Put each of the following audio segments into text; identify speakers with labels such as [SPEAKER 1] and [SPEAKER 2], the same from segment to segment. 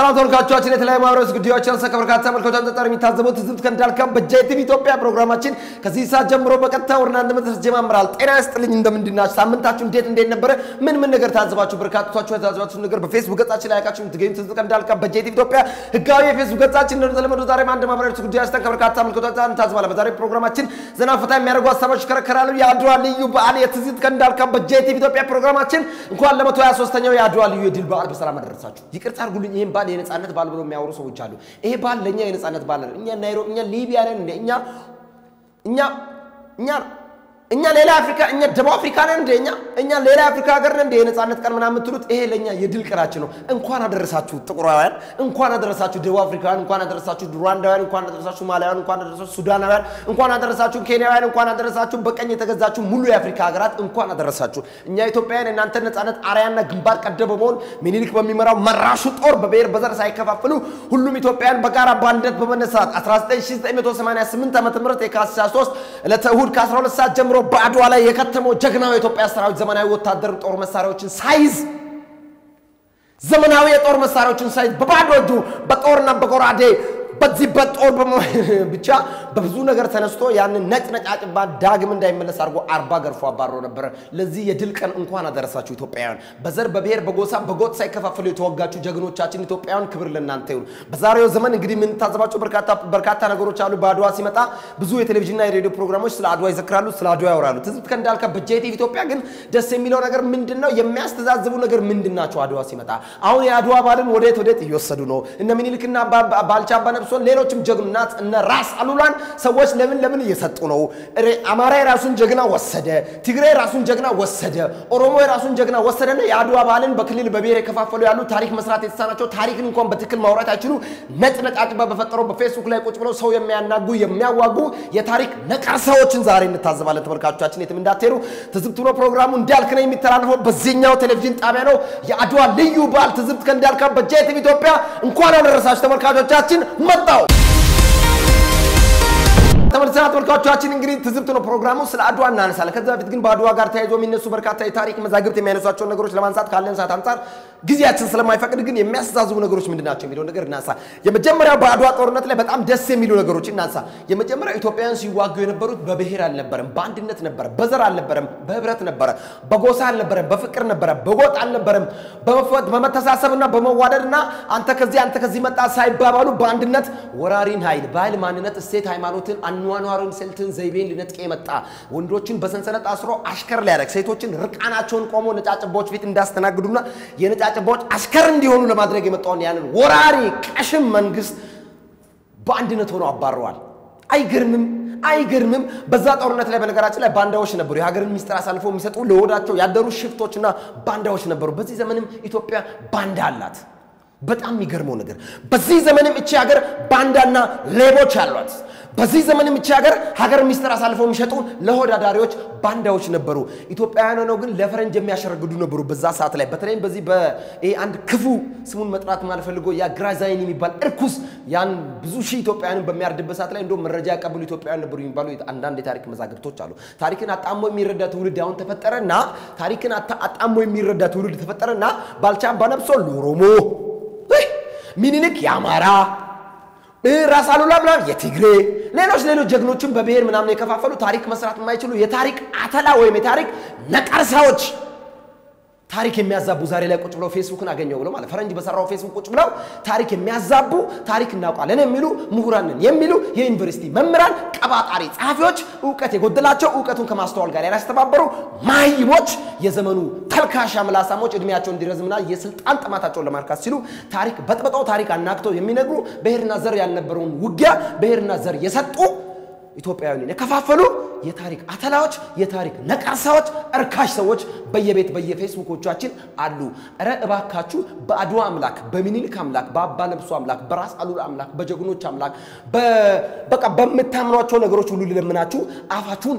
[SPEAKER 1] ሰላም ተወልካቾቻችን የተለያዩ ማህበራዊ ጉዳዮችን ሰከበርካታ ተመልካቾቻችን ተጠርሚ ታዘቡት ዝምት ከንዳልከም በጄቲቪ ኢትዮጵያ ፕሮግራማችን ከዚህ ሰዓት ጀምሮ በቀጥታ ወርና እንደመተስ ጀማምራል ጤና ይስጥልኝ እንደምንድናችሁ ሳምንታችሁ እንዴት ነበር ምን ነገር ታዘባችሁ በርካቶቻችሁ ታዘባችሁ ነገር በፌስቡክ ገጻችን ላይ አካችሁ ትገኙት ዝምት ከንዳልከም በጄቲቪ ኢትዮጵያ ህጋዊ የፌስቡክ ገጻችን እንደተለመዱ ዛሬ አንድ ማህበራዊ ጉዳዮች ተከበርካታ ተመልካቾቻችን ታዘባለ በዛሬ ፕሮግራማችን ዘና ፈታ የሚያደርጉ ሀሳቦች ከረከራሉ የአድዋ ልዩ በዓል የትዝት ከንዳልከም በጄቲቪ ኢትዮጵያ ፕሮግራማችን እንኳን ለ123ኛው የአድዋ ልዩ የድል በዓል በሰላም አደረሳችሁ ይቅርታ አድርጉልኝ ይሄን ባል የነጻነት ባል ብሎ የሚያወሩ ሰዎች አሉ ይሄ ባል ለኛ የነጻነት ባል ነው እኛ ናይሮቢ እኛ ሊቢያ ነን እኛ ሌላ አፍሪካ እኛ ደቡብ አፍሪካ ነን እኛ ሌላ አፍሪካ ሀገር ነን የነጻነት ቀን ምናምን ትሉት ይሄ ለኛ የድል ቀናችን ነው እንኳን አደረሳችሁ ጥቁራውያን እንኳን አደረሳችሁ ደቡብ አፍሪካውያን እንኳን አደረሳችሁ ሩዋንዳውያን እንኳን አደረሳችሁ ማሊያውያን እንኳን አደረሳችሁ ሱዳናውያን እንኳን አደረሳችሁ ኬንያውያን እንኳን አደረሳችሁ በቀኝ የተገዛችሁ ሙሉ የአፍሪካ ሀገራት እንኳን አደረሳችሁ እኛ ኢትዮጵያውያን እናንተ ነጻነት አርያና ግንባር ቀደም በመሆን ሚኒሊክ በሚመራው መራሹ ጦር በብሔር በዘር ሳይከፋፈሉ ሁሉም ኢትዮጵያውያን በጋራ ባንድነት በመነሳት 1988 ዓመተ ምህረት የካቲት 3 ዕለተ እሁድ ከ12 ሰዓት ጀምሮ በአድዋ ላይ የከተመው ጀግናው የኢትዮጵያ ሰራዊት ዘመናዊ ወታደር ጦር መሳሪያዎችን ሳይዝ ዘመናዊ የጦር መሳሪያዎችን ሳይዝ በባዶ እጁ በጦርና በጎራዴ በዚህ በጦር ብቻ በብዙ ነገር ተነስቶ ያን ነጭነጫጭባ ዳግም እንዳይመለስ አርጎ 40 ገርፎ አባሮ ነበር ለዚህ የድል ቀን እንኳን አደረሳችሁ ኢትዮጵያውያን በዘር በብሔር በጎሳ በጎጥ ሳይከፋፈሉ የተወጋችሁ ጀግኖቻችን ኢትዮጵያውያን ክብር ለእናንተ ይሁን በዛሬው ዘመን እንግዲህ ምን ታዘባችሁ በርካታ ነገሮች አሉ በአድዋ ሲመጣ ብዙ የቴሌቪዥንና የሬዲዮ ፕሮግራሞች ስለ አድዋ ይዘክራሉ ስለ አድዋ ያወራሉ ትዝብት ከንዳልከ በጄቲቪ ኢትዮጵያ ግን ደስ የሚለው ነገር ምንድነው የሚያስተዛዝቡ ነገር ምንድናቸው አድዋ ሲመጣ አሁን የአድዋ ባልን ወዴት እየወሰዱ ነው እነ ሚኒሊክና ባልቻ ሌሎችም ጀግናት እነ ራስ አሉላን ሰዎች ለምን እየሰጡ ነው አማራ ራሱን ጀግና ወሰደ ትግሬ ራሱን ጀግና ወሰደ ኦሮሞ ራሱን ጀግና ወሰደና የአድዋ ባልን በክልል በብሔር የከፋፈሉ ያሉ ታሪክ መስራት የተሳናቸው ታሪክን እንኳን በትክክል ማውራት አይችሉ ነጥነጣጥባ በፈጠረው በፌስቡክ ላይ ቁጭ ብለው ሰው የሚያናጉ የሚያዋጉ የታሪክ ነቀርሳዎችን ዛሬ እንታዘባለን ተመልካቾቻችን የትም እንዳትሄዱ ትዝብት ነው ፕሮግራሙ እንዳልክ ነው የሚተላለፈው በዚህኛው ቴሌቪዥን ጣቢያ ነው የአድዋ ልዩ በዓል ትዝብት ከንዳልከ በጄቲቪ ኢትዮጵያ እንኳን አደረሳችሁ ተመልካቾቻችን መጣው ተመልካቾቻችን እንግዲህ ትዝብት ነው ፕሮግራሙ ስለ አድዋ እናነሳለን ከዛ በፊት ግን በአድዋ ጋር ተያይዞ የሚነሱ በርካታ የታሪክ መዛግብት የሚያነሷቸው ነገሮች ለማንሳት ካለን ሰዓት አንፃር ጊዜያችን ስለማይፈቅድ ግን የሚያስተዛዝቡ ነገሮች ምንድናቸው የሚለው ነገር እናንሳ የመጀመሪያው በአድዋ ጦርነት ላይ በጣም ደስ የሚሉ ነገሮች እናንሳ የመጀመሪያው ኢትዮጵያውያን ሲዋጉ የነበሩት በብሔር አልነበረም በአንድነት ነበር በዘር አልነበረም በህብረት ነበር በጎሳ አልነበረም በፍቅር ነበር በጎጥ አልነበረም በመተሳሰብና በመዋደድና አንተ ከዚህ መጣ ሳይባባሉ በአንድነት ወራሪን ኃይል ባይል ማንነት እሴት ሃይማኖትን አንዋኗርን ስልትን ዘይቤን ሊነጥቅ የመጣ ወንዶችን በሰንሰለት አስሮ አሽከር ሊያደርግ ሴቶችን ርቃናቸውን ቆሞ ነጫጭቦች ፊት እንዳስተናግዱና የነጫጭቦች አሽከር እንዲሆኑ ለማድረግ የመጣውን ያንን ወራሪ ቀሽም መንግስት በአንድነት ሆኖ አባረዋል አይገርምም በዛ ጦርነት ላይ በነገራችን ላይ ባንዳዎች ነበሩ የሀገርን ሚስጥር አሳልፈው የሚሰጡ ለወዳቸው ያደሩ ሽፍቶችና ባንዳዎች ነበሩ በዚህ ዘመንም ኢትዮጵያ ባንዳ አላት በጣም የሚገርመው ነገር በዚህ ዘመንም እቺ ሀገር ባንዳና ሌቦች አሏት በዚህ ዘመንም እቺ ሀገር ሚስጥር አሳልፈው የሚሸጡ ለሆዳዳሪዎች ባንዳዎች ነበሩ ኢትዮጵያውያን ነው ግን ለፈረንጅ የሚያሸረግዱ ነበሩ በዛ ሰዓት ላይ በተለይ በዚህ አንድ ክፉ ስሙን መጥራት ማልፈልጎ ያ ግራዛይን የሚባል እርኩስ ያን ብዙ ሺህ ኢትዮጵያውያንን በሚያርድበት ሰዓት ላይ እንደው መረጃ ያቀብሉ ኢትዮጵያውያን ነበሩ የሚባሉ አንዳንድ የታሪክ መዛግብቶች አሉ ታሪክን አጣሞ የሚረዳ ትውልድ አሁን ተፈጠረና ታሪክን አጣሞ የሚረዳ ትውልድ ተፈጠረና ባልቻ ባነብሶ ኦሮሞ ሚኒሊክ ያማራ ራስ አሉላ ምናምን የትግሬ ሌሎች ጀግኖችን በብሔር ምናምን የከፋፈሉ ታሪክ መስራት የማይችሉ የታሪክ አተላ ወይም የታሪክ ነቀርሳዎች ታሪክ የሚያዛቡ ዛሬ ላይ ቁጭ ብለው ፌስቡክን አገኘው ብለው ማለት ፈረንጅ በሰራው ፌስቡክ ቁጭ ብለው ታሪክ የሚያዛቡ ታሪክ እናውቃለን የሚሉ ምሁራንን የሚሉ የዩኒቨርሲቲ መምህራን ቀባጣሪ ጻፊዎች ዕውቀት የጎደላቸው ዕውቀቱን ከማስተዋል ጋር ያስተባበሩ ማይሞች የዘመኑ ተልካሻ ምላሳሞች እድሜያቸው እንዲረዝምና የስልጣን ጥማታቸውን ለማርካት ሲሉ ታሪክ በጥብጠው ታሪክ አናክተው የሚነግሩ ብሔርና ዘር ያልነበረውን ውጊያ ብሔርና ዘር የሰጡ ኢትዮጵያውያን የከፋፈሉ የታሪክ አተላዎች የታሪክ ነቀርሳዎች እርካሽ ሰዎች በየፌስቡኮቻችን አሉ አረ እባካችሁ በአድዋ አምላክ በሚኒሊክ አምላክ በአባ ነብሱ አምላክ በራስ አሉላ አምላክ በጀግኖች አምላክ በቃ በመታምኗቸው ነገሮች ሁሉ ለምናችሁ አፋችሁን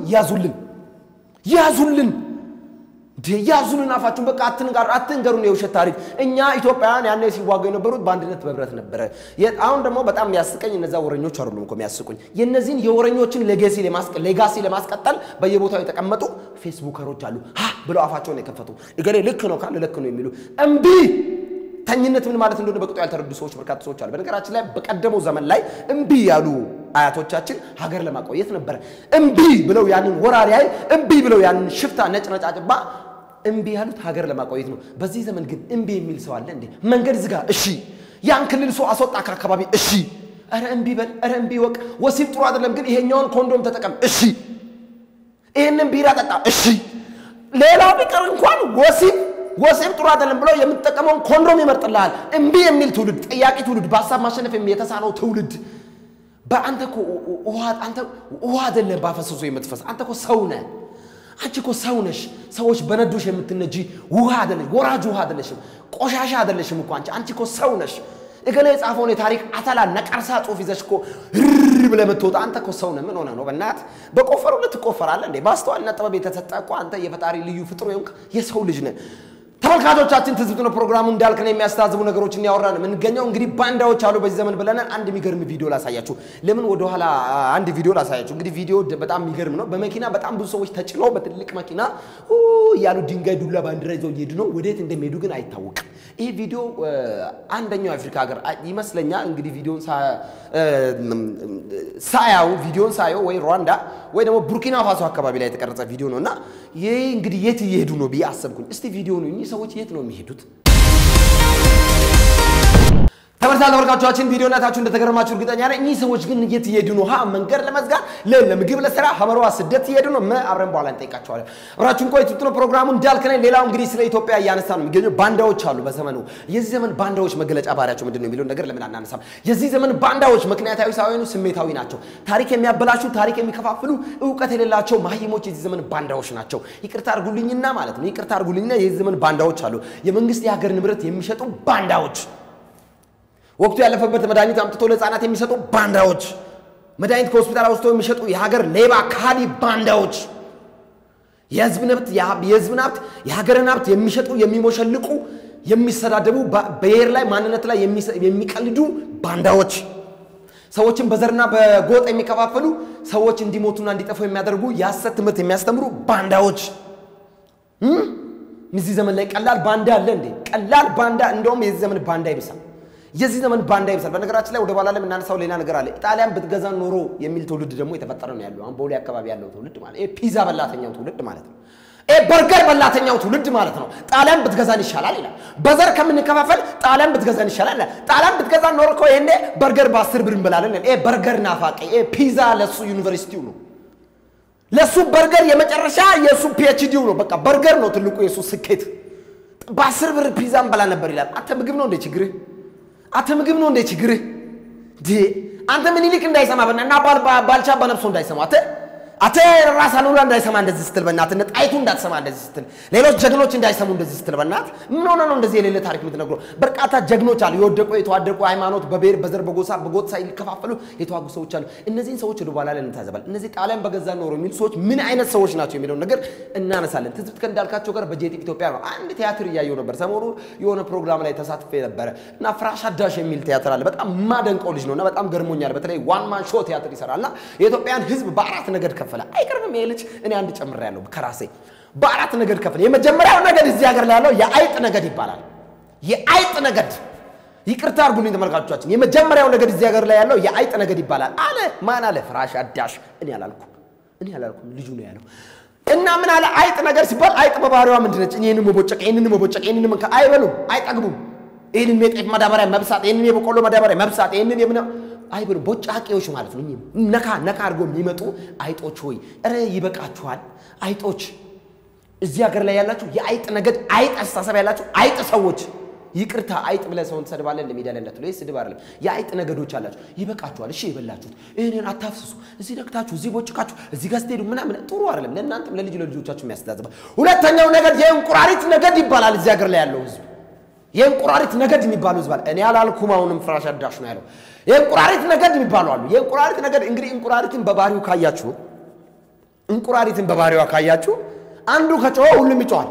[SPEAKER 1] ያዙልን ያዙልን አፋችሁን በቃ አትንገሩን የውሸት ታሪክ እኛ ኢትዮጵያውያን ያኔ ሲዋጉ የነበሩት በአንድነት በህብረት ነበር አሁን ደግሞ በጣም ያስቀኝ እነዛ ወረኞች አይደሉም እኮ የሚያስቁኝ የነዚህን የወረኞችን ሌጋሲ ለማስቀጠል በየቦታው የተቀመጡ ፌስቡከሮች አሉ ብለው አፋቸውን የከፈቱ እገሌ ልክ ነው ካለ ልክ ነው የሚሉ እምቢ ተኝነት ምን ማለት እንደሆነ በቅጡ ያልተረዱ ሰዎች በርካታ ሰዎች አሉ በነገራችን ላይ በቀደመው ዘመን ላይ እምቢ ያሉ አያቶቻችን ሀገር ለማቆየት ነበር እምቢ ብለው ያንን ወራሪ አይል እምቢ ብለው ያንን ሽፍታ ነጭነጫጭባ እምቢ ያሉት ሀገር ለማቆየት ነው በዚህ ዘመን ግን እምቢ የሚል ሰው አለ እንዴ መንገድ ዝጋ እሺ ያን ክልል ሰው አስወጣ ከአካባቢ እሺ አረ እምቢ በል አረ እምቢ ወቅ ወሲብ ጥሩ አይደለም ግን ይሄኛውን ኮንዶም ተጠቀም እሺ ይሄንን ቢራ ጠጣ እሺ ሌላው ቢቀር እንኳን ወሲብ ጥሩ አይደለም ብሎ የምትጠቀመውን ኮንዶም ይመርጥልሃል እምቢ የሚል ትውልድ ጥያቄ ትውልድ በሐሳብ ማሸነፍ የተሳነው ትውልድ በአንተኮ ውሃ አይደለም ባፈሰሱ የምትፈስ አንተኮ ሰው ነህ አንቺኮ ሰው ነሽ ሰዎች በነዱሽ የምትነጂ ውሃ አይደለሽ ወራጅ ውሃ አይደለሽም ቆሻሻ አይደለሽም እኮ አንቺኮ ሰው ነሽ እገሌ ጻፈውን የታሪክ አተላ ነቀርሳ ጽሁፍ ይዘሽኮ ብለህ መጥተውታ አንተኮ ሰው ነህ ምን ሆነ ነው በእናት በቆፈሩ ልትቆፈራለህ እንዴ ባስተዋልና ጥበብ የተሰጠቀው አንተ የፈጣሪ ልዩ ፍጥሩ የሰው ልጅ ነህ ተመልካቾቻችን ትዝብት ነው ፕሮግራሙ እንዳልከነ የሚያስተዛዝቡ ነገሮችን ያወራን ምን ገኛው እንግዲህ ባንዳዎች አሉ በዚህ ዘመን ብለናል አንድ የሚገርም ቪዲዮ ላሳያችሁ ለምን ወደ ኋላ አንድ ቪዲዮ ላሳያችሁ እንግዲህ ቪዲዮ በጣም የሚገርም ነው በመኪና በጣም ብዙ ሰዎች ተጭነው በትልቅ መኪና ያሉ ድንጋይ ዱላ ባንዲራ ይዘው እየሄዱ ነው ወዴት እንደሚሄዱ ግን አይታወቅም ይሄ ቪዲዮ አንደኛው አፍሪካ ሀገር ይመስለኛል እንግዲህ ቪዲዮን ሳያው ወይ ሩዋንዳ ወይ ደግሞ ቡርኪና ፋሶ አካባቢ ላይ የተቀረጸ ቪዲዮ ነውና ይሄ እንግዲህ የት እየሄዱ ነው ቢያሰብኩኝ እስቲ ቪዲዮ ነው ሰዎች የት ነው የሚሄዱት ተመልካቾቻችን ቪዲዮ እናታችሁ እንደተገረማችሁ እርግጠኛ ነኝ እኚህ ሰዎች ግን የት እየሄዱ ነው መንገድ ለመዝጋት ለምግብ ለስራ ሐመሯ ስደት እየሄዱ ነው አብረን በኋላ እንጠይቃቸዋለን አብራችሁን ቆይ ትጥሎ ፕሮግራሙ እንዳልከነኝ ሌላው እንግዲህ ስለ ኢትዮጵያ ያነሳ ነው የሚገኘው ባንዳዎች አሉ በዘመኑ የዚህ ዘመን ባንዳዎች መገለጫ ባህሪያቸው ምንድነው የሚለው ነገር ለምን አናነሳም የዚህ ዘመን ባንዳዎች ምክንያታዊ ሳይሆኑ ስሜታዊ ናቸው ታሪክ የሚያበላሹ ታሪክ የሚከፋፍሉ ዕውቀት የሌላቸው ማህይሞች የዚህ ዘመን ባንዳዎች ናቸው ይቅርታ አርጉልኝና ማለት ነው ይቅርታ አርጉልኝና የዚህ ዘመን ባንዳዎች አሉ የመንግስት የሀገር ንብረት የሚሸጡ ባንዳዎች ወቅቱ ያለፈበት መድኃኒት አምጥቶ ለጻናት የሚሰጡ ባንዳዎች መድኃኒት ከሆስፒታል ወስደው የሚሸጡ የሀገር ሌባ ካዲ ባንዳዎች የህዝብ ንብረት የሀገርን ሀብት የሚሸጡ የሚሞሸልቁ የሚሰዳደቡ በብሔር ላይ ማንነት ላይ የሚቀልዱ ባንዳዎች ሰዎችን በዘርና በጎጥ የሚከፋፈሉ ሰዎች እንዲሞቱና እንዲጠፉ የሚያደርጉ ያሰት ትምህርት የሚያስተምሩ ባንዳዎች እዚህ ዘመን ላይ ቀላል ባንዳ አለ እንዴ ቀላል ባንዳ እንደውም የዚህ ዘመን ባንዳ ይብሳል የዚህ ዘመን ባንዳ ይብሳል በነገራችን ላይ ወደ ባላ ላይ እናነሳው ሌላ ነገር አለ ኢጣሊያን ብትገዛ ኖሮ የሚል ትውልድ ደግሞ የተፈጠረ ነው ያለው አሁን ቦሌ አካባቢ ያለው ትውልድ ማለት ፒዛ በላተኛው ትውልድ ማለት ነው በርገር በላተኛው ትውልድ ማለት ነው ጣሊያን ብትገዛን ይሻላል ይላል በዘር ከመንከፋፈል ጣሊያን ብትገዛን ይሻላል ጣሊያን ብትገዛን ኖሮ እኮ ይሄኔ በርገር በ10 ብር እንበላለን በርገር ናፋቂ ፒዛ ለሱ ዩኒቨርሲቲው ነው ለሱ በርገር የመጨረሻ የሱ ፒኤችዲው ነው በቃ በርገር ነው ትልቁ የሱ ስኬት በ10 ብር ፒዛ እንበላ ነበር ይላል አንተ ምግብ ነው እንደ ችግር አንተ ምግብ ነው እንደ ችግር አንተ ምን ይልክ እንዳይሰማ በእናና ባልቻ በነፍሱ እንዳይሰማ አተ ራስ አሉላ እንዳይሰማ እንደዚህ ስትል በእናት ጣይቱ እንዳትሰማ እንደዚህ ስትል ሌሎች ጀግኖች እንዳይሰሙ እንደዚህ ስትል በእናት ምን ሆነ ነው እንደዚህ የሌለ ታሪክ የምትነግረው በርካታ ጀግኖች አሉ የወደቁ የተዋደቁ ሃይማኖት በብሔር በዘር በጎሳ በጎጥ ሳይከፋፈሉ የተዋጉ ሰዎች አሉ እነዚህን ሰዎች ወደ በኋላ ላይ እንታዘባል እነዚህ ጣሊያን በገዛ ኖሮ የሚሉ ሰዎች ምን አይነት ሰዎች ናቸው የሚለው ነገር እናነሳለን ትዝብት ከእንዳልካቸው ጋር በጄቲቪ ኢትዮጵያ ነው አንድ ቲያትር ያየው ነበር ሰሞኑ የሆነ ፕሮግራም ላይ ተሳትፌ ነበር እና ፍራሽ አዳሽ የሚል ቲያትር አለ በጣም ማደንቀው ልጅ ነውና በጣም ገርሞኛል በተለይ ዋን ማን ሾው ቲያትር ይሰራልና የኢትዮጵያን ህዝብ በአራት ነገድ ከፈለ አይቀርም ይልጭ እኔ አንድ ጨምር ያለው ከራሴ በአራት ነገድ ከፈለ የመጀመሪያው ነገድ እዚህ ሀገር ላይ ያለው የአይጥ ነገድ ይባላል የአይጥ ነገድ ይቅርታ አርጉልኝ ተመልካቾቻችን የመጀመሪያው ነገድ እዚህ ሀገር ላይ ያለው የአይጥ ነገድ ይባላል አለ ማን አለ ፍራሽ አዳሽ እኔ አላልኩም ልጁ ነው ያለው እና ምን አለ አይጥ ነገር ሲባል አይጥ በባህሪዋ ምንድነች እኔንም መቦጨቅ እኔንም አይበሉም አይጠግቡም ይሄንን የጤፍ ማዳበሪያ መብሳት ይሄንን የበቆሎ ማዳበሪያ መብሳት ይሄንን የምን አይብሩ ቦጫቂዎች ማለት ነው ነካ አርጎ የሚመጡ አይጦች ሆይ እረ ይበቃችኋል አይጦች እዚህ ሀገር ላይ ያላችሁ የአይጥ ነገድ አይጥ አስተሳሰብ ያላችሁ አይጥ ሰዎች ይቅርታ አይጥ ብለ ሰውን ተሰድባለ ለሚዳለ እንደተለ ይስድብ አይደለም የአይጥ ነገዶች አላችሁ ይበቃችኋል እሺ ይበላችሁት እኔን አታፍስሱ እዚህ ደክታችሁ እዚህ ቦጭቃችሁ እዚህ ጋስተሄዱ ምናምን ጥሩ አይደለም ለእናንተም ለልጆቻችሁ የሚያስተዛዝባ ሁለተኛው ነገድ የእንቁራሪት ነገድ ይባላል እዚህ ሀገር ላይ ያለው ህዝብ የእንቁራሪት ነገድ የሚባሉ ህዝብ አለ እኔ አላልኩም አሁንም ፍራሽ አዳሽ ነው ያለው የእንቁራሪት ነገድ የሚባሉ አሉ የእንቁራሪት ነገድ እንግዲህ እንቁራሪትን በባህሪው ካያችሁ አንዱ ከጮኸ ሁሉም ይጮሃል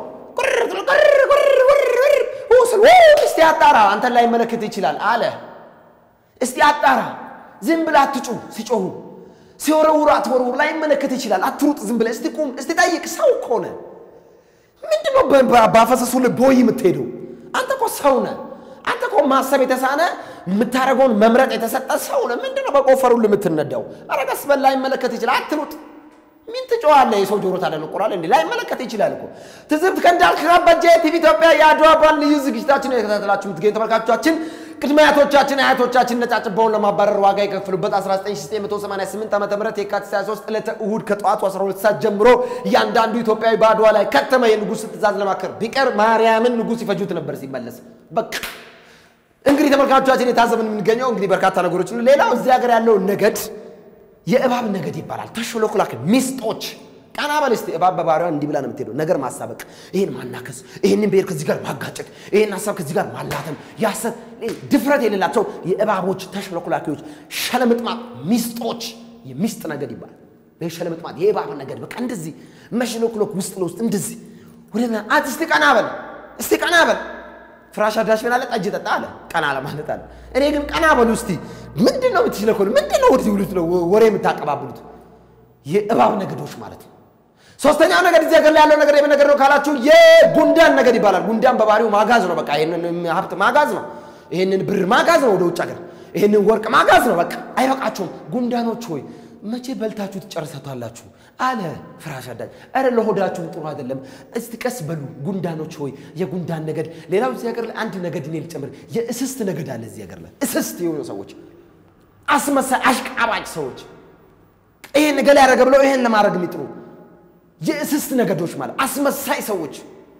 [SPEAKER 1] እስቲ አጣራ አንተ ላይ መለከት ይችላል አለ እስቲ አጣራ ዝም ብላ አትጩ ሲጮሁ ሲወረውሩ አትወረውሩ ላይ መለከት ይችላል አትሩጥ ዝም ብለ እስቲ ቁም እስቲ ጠይቅ ሰው ኮነ ምንድነው ባፈሰሱ ለቦይ የምትሄደው አንተ እኮ ሰው ነህ ማሰብ የተሳነ ምታረጋውን መምረጥ የተሰጠ ሰው ነው ምንድነው በቆፈሩ ለምትነዳው አረጋስ በላይ መለከት ይችላል አትሩጥ ምን ትጮዋለ የሰው ጆሮ ታደነቆራል እንዴ ላይ መለከት ይችላል እኮ ትዝብት ከንዳል ከበጀ ቲቪ ኢትዮጵያ ያድዋ ባል ልዩ ዝግጅታችን የተከታተላችሁ ምትገኙ ተመልካቾቻችን ቅድማያቶቻችን አያቶቻችን ነጫጭባውን ለማባረር ዋጋ የከፈሉበት 1988 ዓመተ ምህረት የካቲት 23 ዕለተ እሁድ ከጧቱ 12 ሰዓት ጀምሮ ያንዳንዱ ኢትዮጵያዊ ባድዋ ላይ ከተማ የንጉስ ትእዛዝ ለማከር ቢቀር ማርያምን ንጉስ ይፈጁት ነበር ሲመለስ በቃ እንግዲህ ተመልካቾቻችን የታዘብን የምንገኘው እንግዲህ በርካታ ነገሮች ነው ሌላው እዚህ ሀገር ያለው ነገድ የእባብ ነገድ ይባላል ተሽሎክላክ ሚስጦች ቃና ባለስቲ እባብ በባሪያው እንዲህ ብላ ነው የምትሄደው ነገር ማሳበቅ ይሄን ማናከስ ይሄንን ቤር ከዚህ ጋር ማጋጨት ይሄን ሐሳብ ከዚህ ጋር ማላተም ያሰብ ድፍረት የሌላቸው የእባቦች ተሽሎክላኪዎች ሸለምጥማት ሚስጦች የሚስጥ ነገድ ይባላል በሸለምጥማት የእባብ ነገድ በቃ እንደዚህ መሽሎክሎክ ውስጥ ለውስጥ እንደዚህ ወደና አትስቲ ቃና በል ፍራሽ አዳሽ ምን አለ ጠጅ ጠጣ አለ ቃና ለማለት አለ እኔ ግን ቃና በሉ እስቲ ምንድነው የምትሽለኮል ምንድነው ወዲህ ሁሉ ነው ወሬ የምታቀባብሉት የእባብ ነገዶች ማለት ነው ሶስተኛው ነገድ እዚህ ሀገር ላይ ያለው ነገር የነገር ነው ካላችሁ የጉንዳን ነገድ ይባላል ጉንዳን በባሪው ማጋዝ ነው በቃ ይሄንን ሀብት ማጋዝ ነው ይሄንን ብር ማጋዝ ነው ወደ ውጭ ሀገር ይሄንን ወርቅ ማጋዝ ነው በቃ አይበቃችሁም ጉንዳኖች ሆይ መቼ በልታችሁ ትጨርሳታላችሁ አለ ፍራሽ አዳኝ አረ ለሆዳችሁ ጥሩ አይደለም እስቲ ቀስ በሉ ጉንዳኖች ሆይ የጉንዳን ነገድ ሌላው እዚህ ሀገር ላይ አንድ ነገድ ነው ልጨምር የእስስት ነገድ አለ እዚህ ሀገር ላይ እስስት የሆኑ ሰዎች አስመሳይ አሽቃባጭ ሰዎች ይሄን ነገር ያረጋ ብለው ይሄን ለማድረግ የሚጥሩ የእስስት ነገዶች ማለት አስመሳይ ሰዎች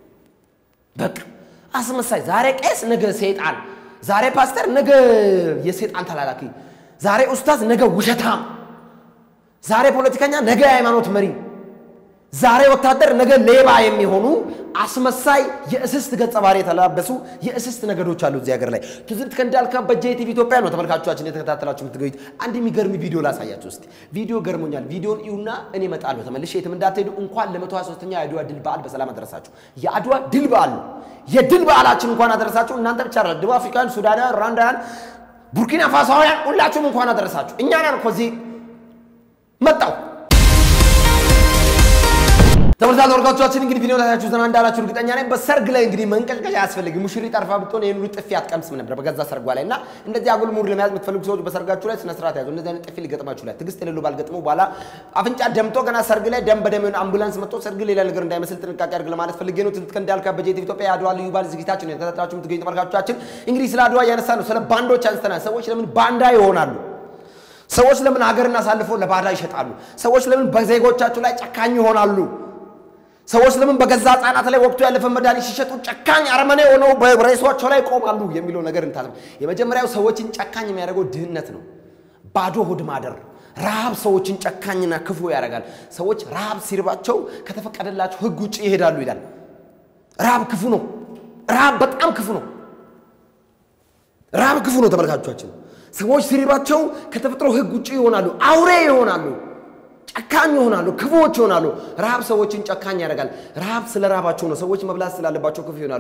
[SPEAKER 1] በቃ አስመሳይ ዛሬ ቄስ ነገ ሰይጣን ዛሬ ፓስተር ነገ የሰይጣን ተላላኪ ዛሬ ኡስታዝ ነገ ውሸታም ዛሬ ፖለቲከኛ ነገ ሃይማኖት መሪ ዛሬ ወታደር ነገ ሌባ የሚሆኑ አስመሳይ የእስስት ገጸ ባህሪ ተላበሱ የእስስት ነገዶች አሉ እዚህ ሀገር ላይ ትዝብት ከንዳል ከበጀ ቲቪ ኢትዮጵያ ነው ተመልካቾቻችን የተከታተላችሁ የምትገኙት አንድ የሚገርም ቪዲዮ ላሳያችሁ እስቲ ቪዲዮ ገርሞኛል ቪዲዮን ይውና እኔ መጣለሁ ተመልሼ የትም እንዳትሄዱ እንኳን ለ123ኛው የአድዋ ድል በዓል በሰላም አደረሳችሁ የአድዋ ድል በዓል የድል በዓላችን እንኳን አደረሳችሁ እናንተ ብቻ አይደለም ደቡብ አፍሪካን ሱዳናን ሩዋንዳን ቡርኪና ፋሶያን ሁላችሁም እንኳን አደረሳችሁ እኛ ነን እኮ እዚህ መጣው ተመልካቾቻችን እንግዲህ ቪዲዮ ላይ ታያችሁ ዘና እንዳላችሁ እርግጠኛ ነኝ በሰርግ ላይ እንግዲህ መንቀልቀል ያስፈልግ ሙሽሪ ጠርፋ ብትሆን ይሄን ሁሉ ጥፊ አትቀምስም ነበር በገዛ ሰርጓ ላይና እንደዚህ አጉል ሙር ለማያዝ የምትፈልጉ ሰዎች በሰርጋችሁ ላይ ስነ ስርዓት ያዙ እንደዚህ አይነት ጥፊ ሊገጥማችሁ ላይ ትግስት የሌለው ባልገጥመው በኋላ አፍንጫ ደምቶ ገና ሰርግ ላይ ደም በደም የሆነ አምቡላንስ መጥቶ ሰርግ ሌላ ነገር እንዳይመስል ጥንቃቄ አድርግ ለማለት ፈልጌ ነው ትዝብት ከንዳል ከበጀ ኢትዮጵያ የአድዋ ልዩ በዓል ዝግጅታችን ነው ተከታታችሁ የምትገኙ ተመልካቾቻችን እንግዲህ ስለ አድዋ ያነሳ ነው ስለ ባንዶች አንስተናል ሰዎች ለምን ባንዳ ይሆናሉ ሰዎች ለምን ሀገርና ሳልፈው ለባዳ ይሸጣሉ ሰዎች ለምን በዜጎቻቸው ላይ ጨካኝ ይሆናሉ ሰዎች ለምን በገዛ ጻናት ላይ ወቅቱ ያለፈ መዳኒ ሲሸጡ ጨካኝ አርመኔ ሆነው በሬሶቻቸው ላይ ቆማሉ የሚለው ነገር እንታለም የመጀመሪያው ሰዎችን ጨካኝ የሚያደርገው ድህነት ነው ባዶ ሆድ ማደር ረሃብ ሰዎችን ጨካኝና ክፉ ያደርጋል ሰዎች ረሃብ ሲርባቸው ከተፈቀደላቸው ህግ ውጪ ይሄዳሉ ይላል ረሃብ ክፉ ነው ረሃብ በጣም ክፉ ነው ረሃብ ክፉ ነው ተመልካቾቻችን ሰዎች ሲርባቸው ከተፈጥሮ ህግ ውጪ ይሆናሉ አውሬ ይሆናሉ ጨካኝ ይሆናሉ ክፉዎች ይሆናሉ ረሃብ ሰዎችን ጨካኝ ያደርጋል ረሃብ ስለራባቸው ነው ሰዎች መብላት ስላለባቸው ክፉ ይሆናሉ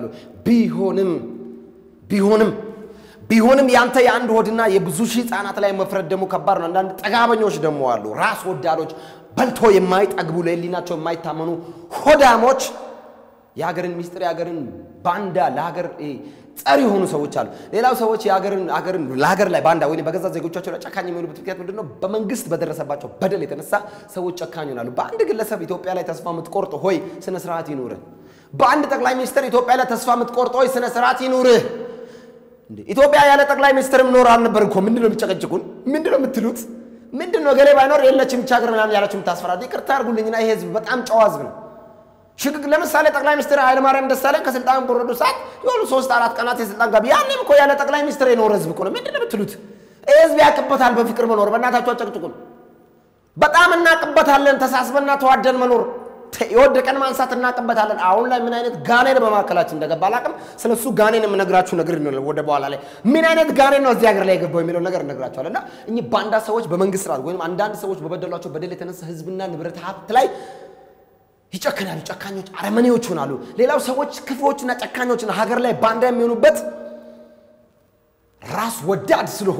[SPEAKER 1] ቢሆንም ያንተ የአንድ ሆድና የብዙ ሺህ ህፃናት ላይ መፍረድ ደሞ ከባድ ነው አንዳንድ ጠጋበኞች ደሞ አሉ ራስ ወዳዶች በልቶ የማይጠግቡ ለሊናቸው የማይታመኑ ሆዳሞች የሀገርን ሚስጥር የሀገርን ባንዳ ለሀገር ጸሪ ሆኑ ሰዎች አሉ ሌላው ሰዎች የሀገርን ለሀገር ላይ ባንዳ ወይ በገዛ ዜጎቻቸው ላይ ጨካኝ የሚሆኑበት ምክንያት ምንድነው በመንግስት በደረሰባቸው በደል የተነሳ ሰዎች ጨካኝ ይሆናሉ በአንድ ግለሰብ ኢትዮጵያ ላይ ተስፋ የምትቆርጥ ሆይ ስነ ስርዓት ይኑር በአንድ ጠቅላይ ሚኒስትር ኢትዮጵያ ላይ ተስፋ የምትቆርጥ ሆይ ስነ ስርዓት ይኑር እንዴ ኢትዮጵያ ያለ ጠቅላይ ሚኒስትርም ኖር አልነበር እኮ ምንድነው የሚጨቀጭቁን ምንድነው የምትሉት ምንድነው ገሌ ባይኖር የለችም ቻገር ምናምን ያላችሁ የምታስፈራዱ ይቅርታ አድርጉልኝና ይሄ ህዝብ በጣም ጨዋዝ ነው ሽግግ ለምሳሌ ጠቅላይ ሚኒስትር ኃይለ ማርያም ደሳለኝ ከስልጣን በወረዱ ሰዓት ይሁን 3-4 ቀናት የስልጣን ጋቢ ያለም እኮ ያለ ጠቅላይ ሚኒስትር የኖር ህዝብ እኮ ነው ምንድነው የምትሉት ህዝብ ያቀበታል በፍቅር መኖር በእናታችሁ አጨቅጭቁን በጣም እናቀበታለን ተሳስበና ተዋደን መኖር የወደቀን ማንሳት እናቀበታለን አሁን ላይ ምን አይነት ጋኔን በማከላችን እንደገባ አላቅም ስለሱ ጋኔን የምነግራችሁ ነገር ነው ወደ በኋላ ላይ ምን አይነት ጋኔን ነው እዚህ ሀገር ላይ የገባው የሚለው ነገር እነግራችኋለሁና እኚህ ባንዳ ሰዎች በመንግስት ስርዓት ወይም አንዳንድ ሰዎች በበደሏቸው በደል የተነሳ ህዝብና ንብረት ሀብት ላይ ይጨከናሉ ጨካኞች አረመኔዎች ሆናሉ ሌላው ሰዎች ክፉዎችና ጨካኞችና ሀገር ላይ ባንዳ የሚሆኑበት ራስ ወዳድ ስለሆኑ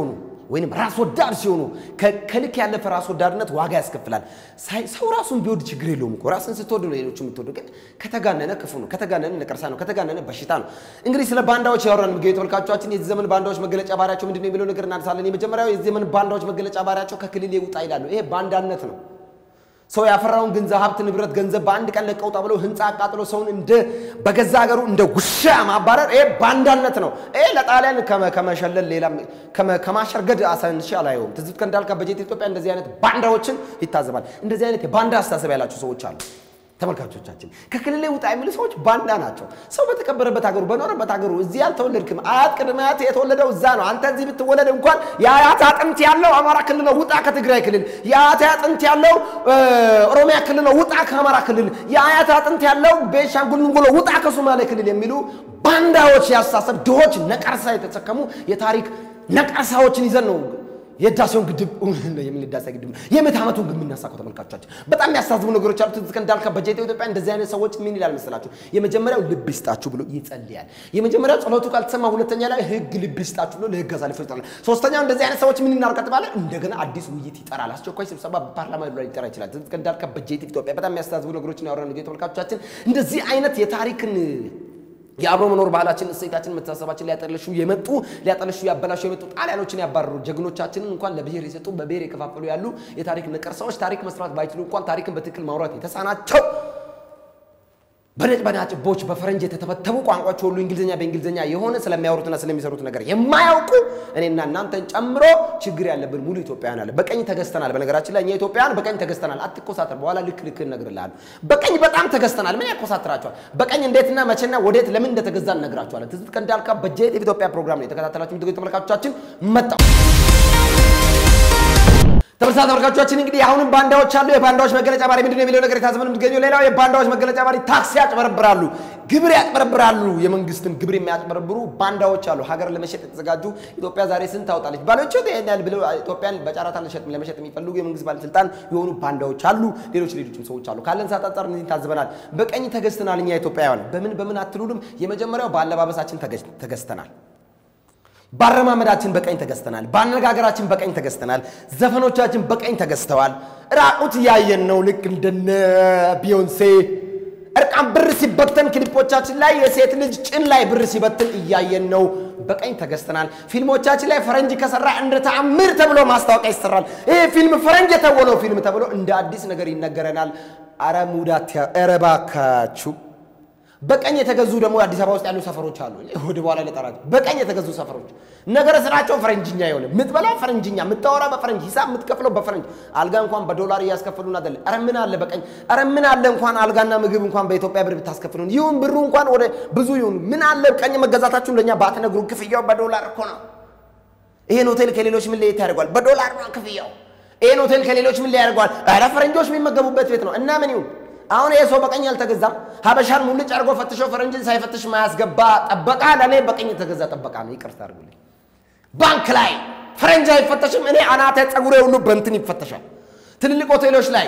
[SPEAKER 1] ወይንም ራስ ወዳድ ሲሆኑ ከልክ ያለፈ ራስ ወዳድነት ዋጋ ያስከፍላል ሰው ራሱን ቢወድ ችግር የለውም እኮ ራስን ስትወድ ነው ሌሎች የምትወዱ ግን ከተጋነነ ክፉ ነው ከተጋነነ ነቀርሳ ነው ከተጋነነ በሽታ ነው እንግዲህ ስለ ባንዳዎች ያወራን ምግብ ተወልካቾቻችን የዚህ ዘመን ባንዳዎች መገለጫ ባህሪያቸው ምንድነው የሚለው ነገር እናነሳለን የመጀመሪያው የዚህ ዘመን ባንዳዎች መገለጫ ባህሪያቸው ከክልል ይውጣ ይላሉ ይሄ ባንዳነት ነው ሰው ያፈራውን ገንዘብ ሀብት ንብረት ገንዘብ በአንድ ቀን ለቀው ጣብለው ህንጻ አቃጥሎ ሰውን እንደ በገዛ ሀገሩ እንደ ጉሻ ማባረር ይሄ ባንዳነት ነው ይሄ ለጣሊያን ከመሸለል ሌላ ከማሸርገድ አሳንሽ አላየውም ትዝብት ከእንዳልካ በጀት ኢትዮጵያ እንደዚህ አይነት ባንዳዎችን ይታዘባል እንደዚህ አይነት የባንዳ አስተሳሰብ ያላቸው ሰዎች አሉ ተመልካቾቻችን ከክልል ውጣ የሚሉ ሰዎች ባንዳ ናቸው ሰው በተከበረበት ሀገሩ በኖረበት ሀገሩ እዚህ ያልተወለድክም አያት ቅድማያት የተወለደው እዛ ነው አንተ እዚህ ብትወለድ እንኳን ያያት አጥንት ያለው አማራ ክልል ውጣ ከትግራይ ክልል ያያት አጥንት ያለው ኦሮሚያ ክልል ውጣ ከአማራ ክልል ያያት አጥንት ያለው ቤንሻንጉል ውጣ ከሶማሌ ክልል የሚሉ ባንዳዎች ያሳሰብ ድሆች ነቀርሳ የተተከሙ የታሪክ ነቀርሳዎችን ይዘን ነው የዳሰውን ግድብ የሚልዳሳ ግድብ የመታመቱን ግን እናሳቀው ተመልካቾቻችን በጣም ያሳዝኑ ነገሮች አሉ ትዝከ እንዳልካ በጀት ኢትዮጵያ እንደዚህ አይነት ሰዎች ምን ይላል መሰላችሁ የመጀመሪያው ልብ ይስጣችሁ ብሎ ይጸልያል የመጀመሪያው ጸሎቱ ካልተሰማ ሁለተኛ ላይ ህግ ልብ ይስጣችሁ ብሎ ለህግ አሳልፎ ይጣላል ሶስተኛው እንደዚህ አይነት ሰዎች ምን ይናርቀጥ ባለ እንደገና አዲስ ውይይት ይጠራል አስቸኳይ ስብሰባ በፓርላማ ላይ ይጠራ ይችላል ትዝከ እንዳልካ በጀት ኢትዮጵያ በጣም ያሳዝኑ ነገሮችን ያወራን ነው ተመልካቾቻችን እንደዚህ አይነት የታሪክን የአብሮ መኖር ባህላችን እሴታችን መተሳሰባችን ሊያጠለሹ የመጡ ሊያጠለሹ ያበላሹ የመጡ ጣሊያኖችን ያባረሩ ጀግኖቻችንን እንኳን ለብሔር ይሰጡ በብሔር የከፋፈሉ ያሉ የታሪክ ነቀርሳዎች ታሪክ መስራት ባይችሉ እንኳን ታሪክን በትክክል ማውራት የተሳናቸው በነጭቦች በፈረንጅ የተተበተቡ ቋንቋዎች ሁሉ እንግሊዘኛ በእንግሊዘኛ የሆነ ስለሚያወሩትና ስለሚሰሩት ነገር የማያውቁ እኔና እናንተን ጨምሮ ችግር ያለብን ሙሉ ኢትዮጵያውያን አለ በቀኝ ተገስተናል በነገራችን ላይ እኛ ኢትዮጵያውያን በቀኝ ተገስተናል አትቆሳተር በኋላ ልክ ነግርላል በቀኝ በጣም ተገስተናል ምን ያቆሳተራቸዋል በቀኝ እንዴትና መቼና ወዴት ለምን እንደተገዛን ነግራቸዋል ትዝብት ከእንዳልካ በጀት ኢትዮጵያ ፕሮግራም ነው የተከታተላችሁ ምትገኙ ተመልካቾቻችን መጣው ተመልካቾቻችን እንግዲህ አሁንም ባንዳዎች አሉ የባንዳዎች መገለጫ ባህሪ ምንድነው የሚለው ነገር የታዘበን ምትገኙ ሌላው የባንዳዎች መገለጫ ባህሪ ታክሲ ያጭበረብራሉ ግብር ያጭበረብራሉ የመንግስትን ግብር የሚያጭበረብሩ ባንዳዎች አሉ ሀገር ለመሸጥ የተዘጋጁ ኢትዮጵያ ዛሬ ስንት ታውጣለች ባሎቹ ይሄናል ብለው ኢትዮጵያን በጫራታ ለመሸጥ የሚፈልጉ የመንግስት ባለስልጣን የሆኑ ባንዳዎች አሉ ሌሎችም ሰዎች አሉ ካለን ሳጣጣር እንዴት ታዘበናል በቀኝ ተገስተናል እኛ ኢትዮጵያውያን በምን አትሉንም የመጀመሪያው ባለባበሳችን ተገስተናል ባረማመዳችን በቀኝ ተገስተናል ባነጋገራችን በቀኝ ተገስተናል ዘፈኖቻችን በቀኝ ተገስተዋል ራቁት ያየን ነው ልክ እንደነ ቢዮንሴ እርቃን ብር ሲበተን ክሊፖቻችን ላይ የሴት ልጅ ጭን ላይ ብር ሲበተን እያየን ነው በቀኝ ተገስተናል ፊልሞቻችን ላይ ፈረንጅ ከሰራ እንደ ተአምር ተብሎ ማስታወቂያ ይሰራል ይሄ ፊልም ፈረንጅ የተወለው ፊልም ተብሎ እንደ አዲስ ነገር ይነገረናል አረሙዳት ያረባካቹ በቀኝ የተገዙ ደግሞ አዲስ አበባ ውስጥ ያሉ ሰፈሮች አሉ ወደ በኋላ ለጣራጭ በቀኝ የተገዙ ሰፈሮች ነገር ስራቸው ፈረንጅኛ ይሆነ ምትበላው ፈረንጅኛ ምታወራ በፈረንጅ ሂሳብ ምትከፍለው በፈረንጅ አልጋ እንኳን በዶላር ያስከፍሉና አይደል አረ ምን አለ በቀኝ አረ ምን አለ እንኳን አልጋና ምግብ እንኳን በኢትዮጵያ ብር ብታስከፍሉን ይሁን ብሩ እንኳን ወደ ብዙ ይሁን ምን አለ ቀኝ መገዛታችሁን ለኛ ባትነግሩ ክፍያው በዶላር እኮ ነው ይሄን ሆቴል ከሌሎች ምን ለየት ያደርጋል በዶላር ነው ክፍያው ይሄን ሆቴል ከሌሎች ምን ለያደርጋል አረ ፈረንጆች የሚመገቡበት ቤት ነው እና ምን ይሁን አሁን የሰው በቀኝ ያልተገዛም ሀበሻን ሙሉ ጫርጎ ፈትሾ ፈረንጅን ሳይፈትሽ ማያስገባ ጠበቃ ለኔ በቀኝ የተገዛ ጠበቃ ነው ይቅርታ አድርጉልኝ ባንክ ላይ ፈረንጅ አይፈተሽም እኔ አናተ ጸጉሬ ሁሉ በእንትን ይፈተሻል ትልልቅ ሆቴሎች ላይ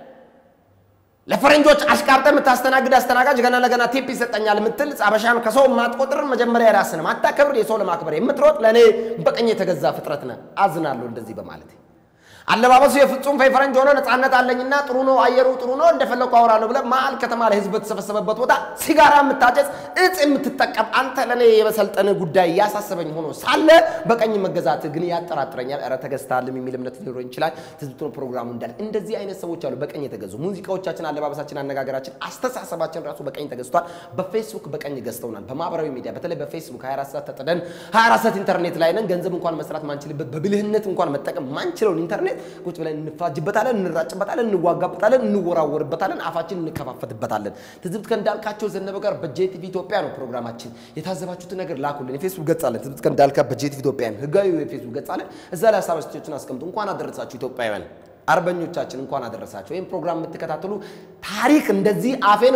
[SPEAKER 1] ለፈረንጆች አሽቃብጠ የምታስተናግድ አስተናጋጅ ገና ለገና ቲፕ ይሰጠኛል ምትል ጻበሻን ከሰው ማጥቆጥር መጀመሪያ ራስን ማታከብር የሰው ለማክበር የምትሮጥ ለኔ በቀኝ የተገዛ ፍጥረት ነህ አዝናለሁ እንደዚህ በማለት አለባበሱ የፍጹም ፈረንጅ ሆኖ ነፃነት አለኝና ጥሩ ነው አየሩ ጥሩ ነው እንደፈለኩ አወራለሁ ብለ ማል ከተማ ላይ ህዝብ ተሰበሰበበት ቦታ ሲጋራ የምታጨስ እጽ የምትጠቀም አንተ ለኔ የበሰልጠነ ጉዳይ ያሳሰበኝ ሆኖ ሳለ በቀኝ መገዛት ግን ያጠራጥረኛል አረ ተገዝታልም የሚል እምነት ሊኖር ይችላል ትዝብቱን ፕሮግራሙ እንዳል እንደዚህ አይነት ሰዎች አሉ በቀኝ የተገዙ ሙዚቃዎቻችን አለባበሳችን አነጋገራችን አስተሳሰባችን ራሱ በቀኝ ተገዝቷል በፌስቡክ በቀኝ ገዝተውናል በማህበራዊ ሚዲያ በተለይ በፌስቡክ 24 ሰዓት ተጠደን 24 ሰዓት ኢንተርኔት ላይ ነን ገንዘብ እንኳን መስራት ማንችልበት በብልህነት እንኳን መጠቀም ማንችለውን ኢንተርኔት ቁጭ ብለን እንፋጅበታለን እንራጭበታለን እንዋጋበታለን እንወራወርበታለን አፋችን እንከፋፈትበታለን ትዝብት ከእንዳልካቸው ዘነበ ጋር በጄቲቪ ኢትዮጵያ ነው ፕሮግራማችን የታዘባችሁት ነገር ላኩልን የፌስቡክ ገጽ አለ ትዝብት ከእንዳልካ በጄቲቪ ኢትዮጵያ ህጋዊ የፌስቡክ ገጽ አለ እዛ ላይ ሐሳባችሁን አስቀምጡ እንኳን አደረሳችሁ ኢትዮጵያውያን አርበኞቻችን እንኳን አደረሳችሁ ይሄን ፕሮግራም የምትከታተሉ ታሪክ እንደዚህ አፌን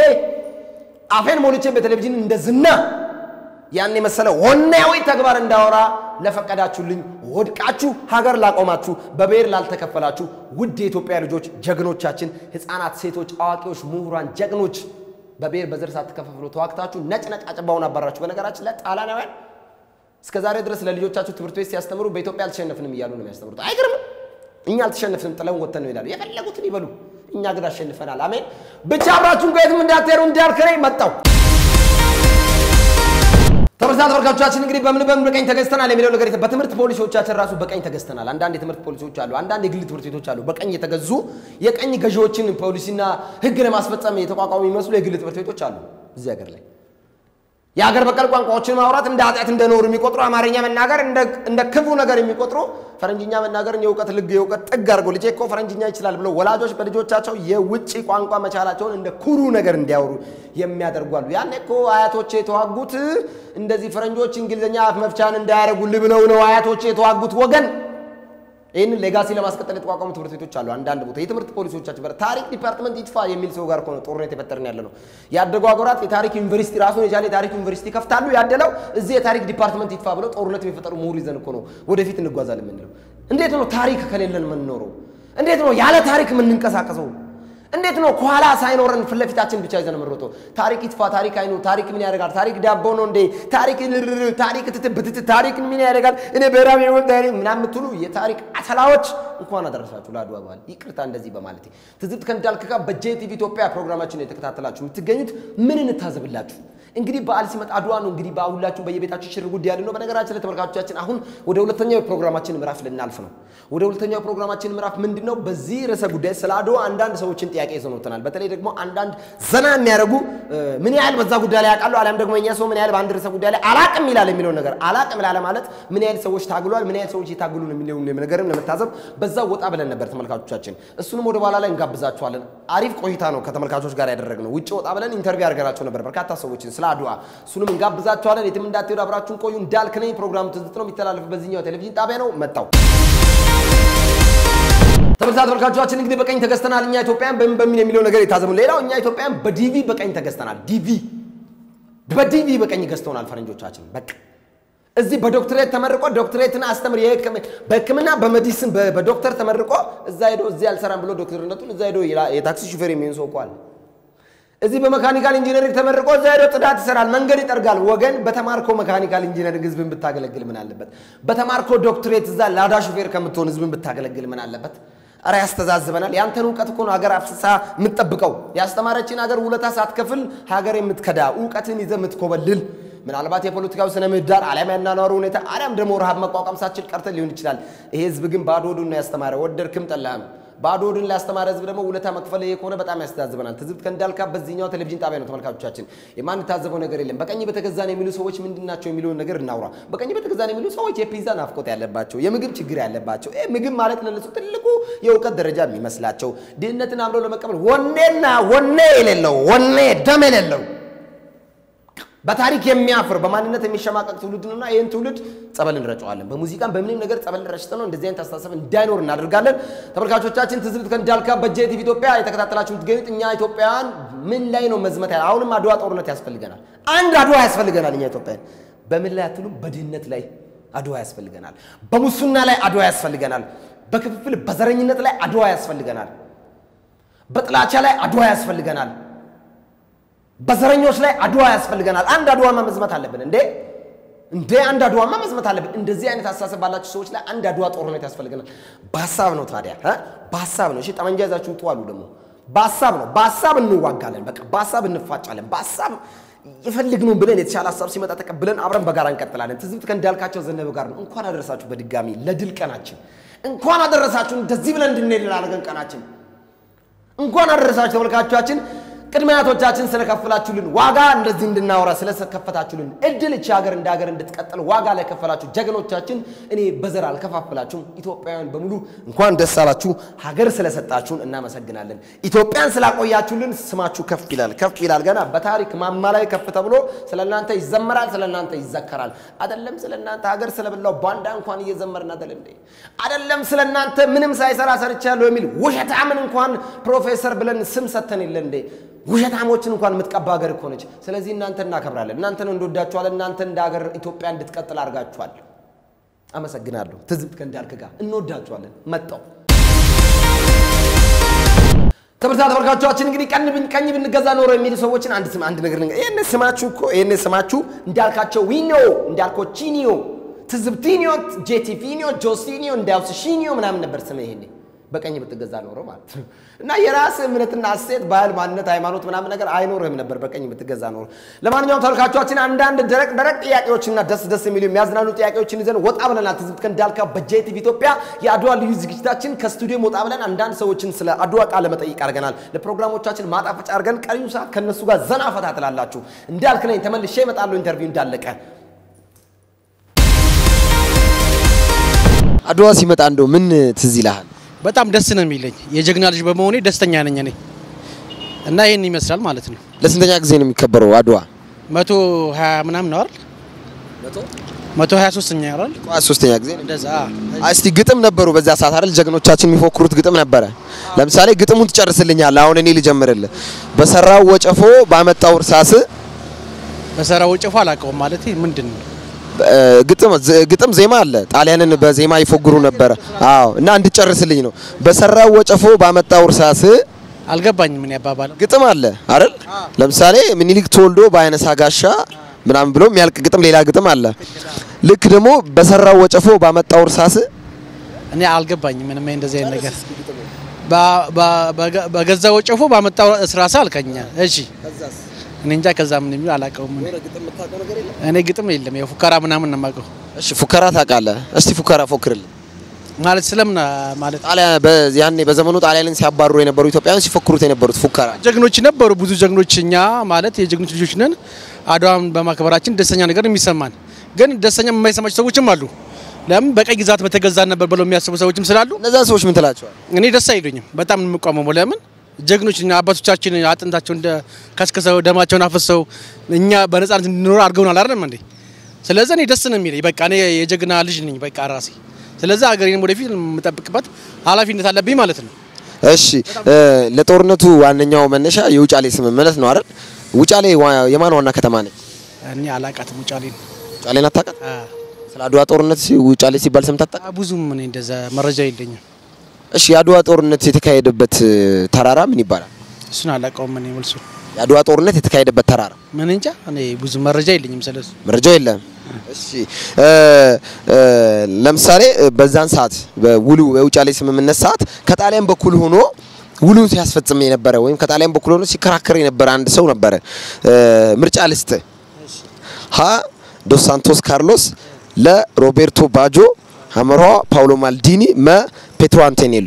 [SPEAKER 1] ሞልቼ በቴሌቪዥን እንደዝና ያን የመሰለ ወናዊ ተግባር እንዳወራ ለፈቀዳችሁልኝ ወድቃችሁ ሀገር ላቆማችሁ በብሔር ላልተከፈላችሁ ውድ የኢትዮጵያ ልጆች ጀግኖቻችን ህፃናት ሴቶች አዋቂዎች ምሁራን ጀግኖች በብሔር በዘር ሳትከፋፈሉ ተዋክታችሁ ነጭ አጨባውን አባራችሁ በነገራችን ላይ ጣሊያናውያን እስከዛሬ ድረስ ለልጆቻቸው ትምህርት ቤት ሲያስተምሩ በኢትዮጵያ አልተሸነፍንም ይያሉ ነው የሚያስተምሩት አይገርም እኛ አልተሸነፍንም ጥለን ወጥተን ነው ይላሉ የፈለጉትን ይበሉ እኛ ግን አሸንፈናል አሜን ብቻ አብራችሁን ቆይቱ እንዳትሄዱ እንዳልከረኝ መጣው ተመሳሳይ እንግዲህ በምን በቀኝ ተገዝተናል የሚለው ነገር በትምህርት ፖሊሲዎቻችን ራሱ በቀኝ ተገዝተናል አንዳንድ የትምህርት ፖሊሲዎች አሉ አንዳንድ የግል ትምህርት ቤቶች አሉ በቀኝ የተገዙ የቀኝ ገዢዎችን ፖሊሲና ህግ ለማስፈጸም የተቋቋሙ የሚመስሉ የግል ትምህርት ቤቶች አሉ እዚህ ሀገር ላይ የሀገር በቀል ቋንቋዎችን ማውራት እንደ ኃጢአት እንደኖር የሚቆጥሩ አማርኛ መናገር እንደ ክፉ ነገር የሚቆጥሩ ፈረንጅኛ መናገርን የውቀት ልግ የውቀት ጥግ አድርገው ልጄ እኮ ፈረንጅኛ ይችላል ብለው ወላጆች በልጆቻቸው የውጪ ቋንቋ መቻላቸውን እንደ ኩሩ ነገር እንዲያወሩ የሚያደርጓሉ ያኔ እኮ አያቶቼ የተዋጉት እንደዚህ ፈረንጆች እንግሊዘኛ አፍ መፍቻን እንዳያረጉ ብለው ነው አያቶቼ የተዋጉት ወገን ይሄን ሌጋሲ ለማስቀጠል የተቋቋሙ ትምህርት ቤቶች አሉ አንዳንድ ቦታ የትምህርት ፖሊሲዎቻችን ታሪክ ዲፓርትመንት ይጥፋ የሚል ሰው ጋር ቆነ ጦርነት የፈጠርን ያለ ነው ያደጉ አገራት የታሪክ ዩኒቨርሲቲ ራሱን የቻለ የታሪክ ዩኒቨርሲቲ ከፍታሉ ያደለው እዚህ የታሪክ ዲፓርትመንት ይጥፋ ብለው ጦርነት የሚፈጠሩ ምሁር ይዘን እኮ ነው ወደፊት እንጓዛለን የምንለው እንዴት ነው ታሪክ ከሌለን ምን ኖሮ እንዴት ነው ያለ ታሪክ ምን እንቀሳቀሰው እንዴት ነው ኳላ ሳይኖረን ፍለፊታችን ብቻ ይዘን መረቶ ታሪክ ይጥፋ ታሪክ አይኑ ታሪክ ምን ያደርጋል ታሪክ ዳቦ ነው እንዴ ታሪክ ትትብት ታሪክ ምን ያደርጋል እኔ በራም ይወን ታሪክ ምናምን ትሉ የታሪክ አሰላዎች እንኳን አደረሳችሁ ለአድዋ በዓል ይቅርታ እንደዚህ በማለቴ ትዝብት ከንዳልከካ በጄቲቪ ኢትዮጵያ ፕሮግራማችን የተከታተላችሁ የምትገኙት ምን እንታዘብላችሁ እንግዲህ በዓል ሲመጣ አድዋ ነው እንግዲህ ባሁላችሁ በየቤታችሁ ሽር ጉድ ያለ ነው በነገራችን ለተመልካቾቻችን አሁን ወደ ሁለተኛው ፕሮግራማችን ምዕራፍ ልናልፍ ነው ወደ ሁለተኛው ፕሮግራማችን ምዕራፍ ምንድነው በዚህ ርዕሰ ጉዳይ ስለ አድዋ አንዳንድ ሰዎችን ጥያቄ ይዘኑተናል በተለይ ደግሞ አንዳንድ ዘና የሚያረጉ ምን ያህል በዛ ጉዳይ ላይ ያቃሉ አለም ደግሞ እኛ ሰው ምን ያህል በአንድ ርዕሰ ጉዳይ ላይ አላቅም ይላል የሚለው ነገር አላቅም ይላል ማለት ምን ያህል ሰዎች ታግሏል ምን ያህል ሰዎች ይታግሉ ነው የሚለው ነገርም ለመታዘብ በዛው ወጣ ብለን ነበር ተመልካቾቻችን እሱንም ወደ በኋላ ላይ እንጋብዛችኋለን አሪፍ ቆይታ ነው ከተመልካቾች ጋር ያደረግነው ውጪ ወጣ ብለን ኢንተርቪው አድርገናቸው ነበር በርካታ ሰዎችን ስለ አድዋ እሱንም እንጋብዛችኋለን የትም እንዳትሄዱ አብራችሁን ቆዩ እንዳልክ ነኝ ፕሮግራሙ ትዝብት ነው የሚተላለፈው በዚህኛው ቴሌቪዥን ጣቢያ ነው መጣው ተመልካቾቻችን እንግዲህ በቀኝ ተገዝተናል እኛ ኢትዮጵያን በምን የሚለው ነገር የታዘሙ ሌላው እኛ ኢትዮጵያን በዲቪ በቀኝ ተገዝተናል በዲቪ በቀኝ ገዝተውናል ፈረንጆቻችን በቃ እዚህ በዶክተሬት ተመርቆ ዶክተሬትን አስተምር በህክምና በሜዲሲን በዶክተር ተመርቆ እዛ ሄዶ እዚህ አልሰራም ብሎ ዶክተርነቱን እዛ ሄዶ የታክሲ ሹፌር የሚሆን ሰው ቋል እዚህ በመካኒካል ኢንጂነሪንግ ተመርቆ እዛ ሄዶ ጽዳት ይሰራል መንገድ ይጠርጋል ወገን በተማርኮ መካኒካል ኢንጂነሪንግ ህዝብን ብታገለግል ምን አለበት በተማርኮ ዶክተሬት እዛ ላዳ ሹፌር ከምትሆን ህዝብን ብታገለግል ምን አለበት አረ ያስተዛዝበናል ያንተን ዕውቀት እኮ ነው ሀገር አፍሳ የምትጠብቀው ያስተማረችን ሀገር ውለታ ሳትከፍል ሀገር የምትከዳ ዕውቀትን ይዘህ የምትኮበልል ምናልባት የፖለቲካው ስነ ምህዳር ዓለም ያናናሩ ሁኔታ ዓለም ደግሞ ረሃብ መቋቋም ሳትችል ቀርተን ሊሆን ይችላል ይሄ ህዝብ ግን ባዶ ሆዱን ነው ያስተማረ ወደድክም ጠላህም ባዶ ሆዱን ላስተማረ ህዝብ ደግሞ ውለታ መክፈል የሆነ በጣም ያስተዛዝበናል ትዝብት ከንዳልካ በዚህኛው ቴሌቪዥን ጣቢያ ነው ተመልካቾቻችን የማን ታዘበው ነገር የለም በቀኝ በተገዛን የሚሉ ሰዎች ምንድናቸው የሚሉን ነገር እናውራ በቀኝ በተገዛን የሚሉ ሰዎች የፒዛ ናፍቆት ያለባቸው የምግብ ችግር ያለባቸው ምግብ ማለት ለነሱ ትልቁ የዕውቀት ደረጃ የሚመስላቸው ድህነትን አምረው ለመቀበል ወኔ የሌለው ወኔ ደም የሌለው በታሪክ የሚያፍር በማንነት የሚሸማቀቅ ትውልድና ይሄን ትውልድ ጸበል እንረጨዋለን በሙዚቃም በምንም ነገር ጸበል ረጭተነው እንደዚህ አይነት አስተሳሰብ እንዳይኖር እናደርጋለን ተመልካቾቻችን ትዝብት ከንዳልካ በጄቲቪ ኢትዮጵያ የተከታተላችሁ ትገኙት እኛ ኢትዮጵያውያን ምን ላይ ነው መዝመት ያለው አሁንም አድዋ ጦርነት ያስፈልገናል አንድ አድዋ ያስፈልገናል እኛ ኢትዮጵያውያን በምን ላይ አትሉም በድህነት ላይ አድዋ ያስፈልገናል በሙስና ላይ አድዋ ያስፈልገናል በክፍፍል በዘረኝነት ላይ አድዋ ያስፈልገናል በጥላቻ ላይ አድዋ ያስፈልገናል በዘረኞች ላይ አድዋ ያስፈልገናል አንድ አድዋማ መዝመት አለብን እንዴ አንድ አድዋማ መዝመት አለብን እንደዚህ አይነት አስተሳሰብ ባላችሁ ሰዎች ላይ አንድ አድዋ ጦርነት ያስፈልገናል በሐሳብ ነው ታዲያ በሐሳብ ነው እሺ ጠመንጃ ይዛችሁ ተዋሉ ደግሞ በሐሳብ እንዋጋለን በቃ በሐሳብ እንፋጫለን በሐሳብ ይፈልግኑን ብለን የተሻለ ሐሳብ ሲመጣ ተቀብለን አብረን በጋራ እንቀጥላለን ትዝብት ከንዳልካቸው ዘነበ ጋር ነው እንኳን አደረሳችሁ በድጋሚ ለድል ቀናችን እንኳን አደረሳችሁ እንደዚህ ብለን እንድንሄድ ላደረገን ቀናችን እንኳን አደረሳችሁ ተመልካቾቻችን ቅድሚያቶቻችን ስለከፈላችሁልን ዋጋ እንደዚህ እንድናወራ ስለከፈታችሁልን እድል እቺ ሀገር እንደ ሀገር እንድትቀጥል ዋጋ ላይ ከፈላችሁ ጀግኖቻችን እኔ በዘር አልከፋፈላችሁም ኢትዮጵያውያን በሙሉ እንኳን ደስ አላችሁ ሀገር ስለሰጣችሁን እናመሰግናለን ኢትዮጵያን ስላቆያችሁልን ስማችሁ ከፍ ይላል ገና በታሪክ ማማ ላይ ከፍ ተብሎ ስለናንተ ይዘመራል ስለናንተ ይዘከራል አይደለም ስለናንተ ሀገር ስለበላው ባንዳ እንኳን እየዘመርን አይደለም ስለናንተ ምንም ሳይሰራ ሰርቻለሁ የሚል ውሸታምን እንኳን ፕሮፌሰር ብለን ስም ሰተን ይለ እንዴ ውሸታሞችን እንኳን ምትቀባ ሀገር እኮ ነች ስለዚህ እናንተ እናከብራለን እናንተ ነው እንደወዳችኋለን እናንተ እንደ ሀገር ኢትዮጵያ እንድትቀጥል አድርጋችኋል አመሰግናለሁ ትዝብት ከንዳልክ ጋር እንወዳችኋለን መጣው ተመልካቾቻችን እንግዲህ ቀኝ ብንገዛ ኖሮ የሚሉ ሰዎችን አንድ ነገር ልንገር ይሄን ስማችሁ እንዳልካቸው ዊኖ እንዳልኮቺኒዮ ትዝብቲኒዮ ጄቲፊኒዮ ጆሲኒዮ እንዳውስሺኒዮ ምናምን ነበር ስም ይሄኔ በቀኝ ብትገዛ ኖሮ ማለት እና የራስ እምነትና አሴት ባህል ማንነት ሃይማኖት ምናምን ነገር አይኖርህም ነበር በቀኝ ብትገዛ ኖሮ ለማንኛውም ተመልካቾቻችን አንዳንድ ደረቅ ጥያቄዎችና ደስ የሚሉ የሚያዝናኑ ጥያቄዎችን ይዘን ወጣ ብለናል ትዝብት እንዳልካ በጄቲቪ ኢትዮጵያ የአድዋ ልዩ ዝግጅታችን ከስቱዲዮ ወጣ ብለን አንዳንድ ሰዎችን ስለ አድዋ ቃለ መጠይቅ አድርገናል ለፕሮግራሞቻችን ማጣፈጫ አድርገን ቀሪው ሰዓት ከነሱ ጋር ዘና ፈታ ትላላችሁ እንዳልክ ነኝ ተመልሼ እመጣለሁ ኢንተርቪው እንዳለቀ አድዋ ሲመጣ እንደው ምን ትዝ ይላል
[SPEAKER 2] በጣም ደስ ነው የሚለኝ የጀግና ልጅ በመሆኔ ደስተኛ ነኝ እኔ እና ይሄን ይመስላል ማለት ነው
[SPEAKER 1] ለስንተኛ ጊዜ ነው የሚከበረው አድዋ
[SPEAKER 2] 120 ምናምን ነው አይደል 123ኛ አይደል
[SPEAKER 1] 23ኛ ጊዜ
[SPEAKER 2] እንደዛ
[SPEAKER 1] እስቲ ግጥም ነበሩ በዛ ሰዓት አይደል ጀግኖቻችን የሚፎክሩት ግጥም ነበረ ለምሳሌ ግጥሙን ትጨርስልኛል አሁን እኔ ልጀምርልህ በሰራው ወጨፎ ባመጣው እርሳስ
[SPEAKER 2] በሰራው ወጨፎ አላቀው ማለት ምንድነው
[SPEAKER 1] ግጥም ዜማ አለ ጣሊያንን በዜማ ይፎግሩ ነበር አዎ እና እንድጨርስልኝ ነው በሰራው ወጨፎ ባመጣው እርሳስ
[SPEAKER 2] አልገባኝም ምን ያባባል
[SPEAKER 1] ግጥም አለ አይደል ለምሳሌ ምኒልክ ተወልዶ ባይነሳ ጋሻ ምናምን ብሎ የሚያልቅ ግጥም ሌላ ግጥም አለ ልክ ደግሞ በሰራው ወጨፎ ባመጣው እርሳስ
[SPEAKER 2] እኔ አልገባኝም ምንም እንደዚህ ነገር በገዛ ወጨፎ ባመጣው እርሳስ አልከኛ እሺ እኔ እንጃ ከዛ ምን የሚል አላቀውም እኔ ግጥም የለም የፉከራ ምናምን ነው ማቀው
[SPEAKER 1] እሺ ፉከራ ታውቃለህ እስቲ ፉከራ ፎክርልኝ
[SPEAKER 2] ማለት ስለምን ማለት
[SPEAKER 1] ጣሊያን ያኔ በዘመኑ ጣሊያንን ሲያባሩ የነበሩ ኢትዮጵያውያን ሲፎክሩት የነበሩት ፉከራ
[SPEAKER 2] ጀግኖች ነበሩ ብዙ ጀግኖችኛ ማለት የጀግኖች ልጆች ነን አድዋን በማክበራችን ደስተኛ ነገር የሚሰማን ግን ደስተኛ የማይሰማቸው ሰዎችም አሉ ለምን በቀይ ግዛት በተገዛ ነበር ብለው የሚያስቡ ሰዎችም ስላሉ
[SPEAKER 1] እነዛ ሰዎች ምን ትላቸዋል
[SPEAKER 2] እኔ ደስ አይሉኝም በጣም የምቆመው ለምን ጀግኖችና አባቶቻችን አጥንታቸው እንደ ከስከሰው ደማቸውን አፈሰው እኛ በነጻነት እንድንኖር አድርገውናል አይደል እንዴ ስለዚህ እኔ ደስ ነው የሚለኝ በቃ እኔ የጀግና ልጅ ነኝ በቃ ራሴ ስለዚህ አገሬን ወደፊት የምጠብቅበት ኃላፊነት አለብኝ ማለት ነው
[SPEAKER 1] እሺ ለጦርነቱ ዋነኛው መነሻ የውጫሌ ስምምነት ነው አይደል ውጫሌ የማን ዋና ከተማ ነች
[SPEAKER 2] እኔ አላቃትም
[SPEAKER 1] ውጫሌን አታውቃት ስለ አድዋ ጦርነት ውጫሌ ሲባል ሰምታጣ
[SPEAKER 2] ብዙም እኔ እንደዛ መረጃ የለኝም
[SPEAKER 1] እሺ የአድዋ ጦርነት የተካሄደበት ተራራ ምን ይባላል
[SPEAKER 2] እሱን አላቀውም እኔ መልሱ
[SPEAKER 1] የአድዋ ጦርነት የተካሄደበት ተራራ
[SPEAKER 2] ምን እንጃ እኔ ብዙ መረጃ የለኝም ስለሱ
[SPEAKER 1] መረጃ የለም እሺ ለምሳሌ በዛን ሰዓት በውሉ የውጫሌ ስምምነት ሰዓት ከጣሊያን በኩል ሆኖ ውሉን ሲያስፈጽም የነበረ ወይም ከጣሊያን በኩል ሆኖ ሲከራከር የነበረ አንድ ሰው ነበረ ምርጫ ልስጥ ሀ ዶስ ሳንቶስ ካርሎስ ለሮቤርቶ ባጆ አመሮ ፓውሎ ማልዲኒ ፔትሮ አንቶኔሊ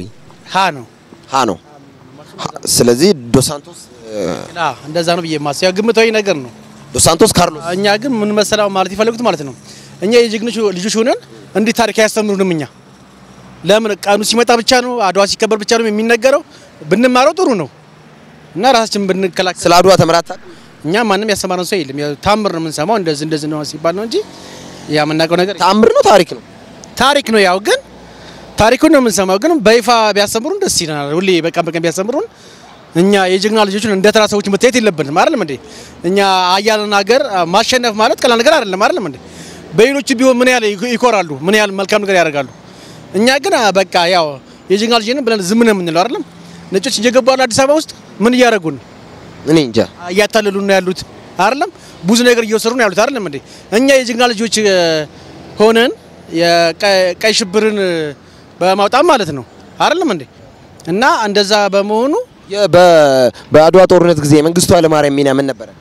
[SPEAKER 1] ሀ ነው ስለዚህ ዶስ ሳንቶስ
[SPEAKER 2] እንደዛ ነው በየማስያ ግምታዊ ነገር ነው
[SPEAKER 1] ዶስ ሳንቶስ ካርሎስ
[SPEAKER 2] እኛ ግን ምን መሰላው ማለት ይፈልጉት ማለት ነው እኛ የጀግኖች ልጆች ሆነን እንዴ ታሪክ ያስተምሩንም እኛ ለምን ቃኑ ሲመጣ ብቻ ነው አድዋ ሲከበር ብቻ ነው የሚነገረው ብንማረው ጥሩ ነው እና ራሳችን ብንከላከል
[SPEAKER 1] ስለ አድዋ ተመራታ
[SPEAKER 2] እኛ ማንንም ያስተማረን ሰው የለም ታምር ነው የምንሰማው እንደዚህ ነው ሲባል ነው እንጂ ያ መናቀው ነገር
[SPEAKER 1] ታምር ነው
[SPEAKER 2] ታሪክ ነው ያው ግን ታሪኩን ነው የምንሰማው ግን በይፋ ቢያስተምሩን ደስ ይላል ሁሌ በቀን ቢያስተምሩን እኛ የጀግና ልጆችን እንደ ተራ ሰዎች መተየት የለብንም አይደል እንዴ እኛ አያለን ሀገር ማሸነፍ ማለት ቀላል ነገር አይደለም አይደል እንዴ በሌሎች ቢሆን ምን ያህል ይኮራሉ ምን ያህል መልካም ነገር ያደርጋሉ እኛ ግን በቃ ያው የጀግና ልጅ ነን ብለን ዝም ነው የምንለው አይደል ነጮች እየገቡ አዲስ አበባ ውስጥ ምን እያደረጉን
[SPEAKER 1] እኔ እንጃ
[SPEAKER 2] እያታለሉን ነው ያሉት አይደለም ብዙ ነገር እየወሰሩ ነው ያሉት አይደል እንዴ እኛ የጀግና ልጆች ሆነን የቀይ ሽብርን በማውጣት ማለት ነው አይደለም እንዴ እና እንደዛ በመሆኑ
[SPEAKER 1] በአድዋ ጦርነት ጊዜ መንግስቱ ኃይለማርያም ሚና ምን ነበር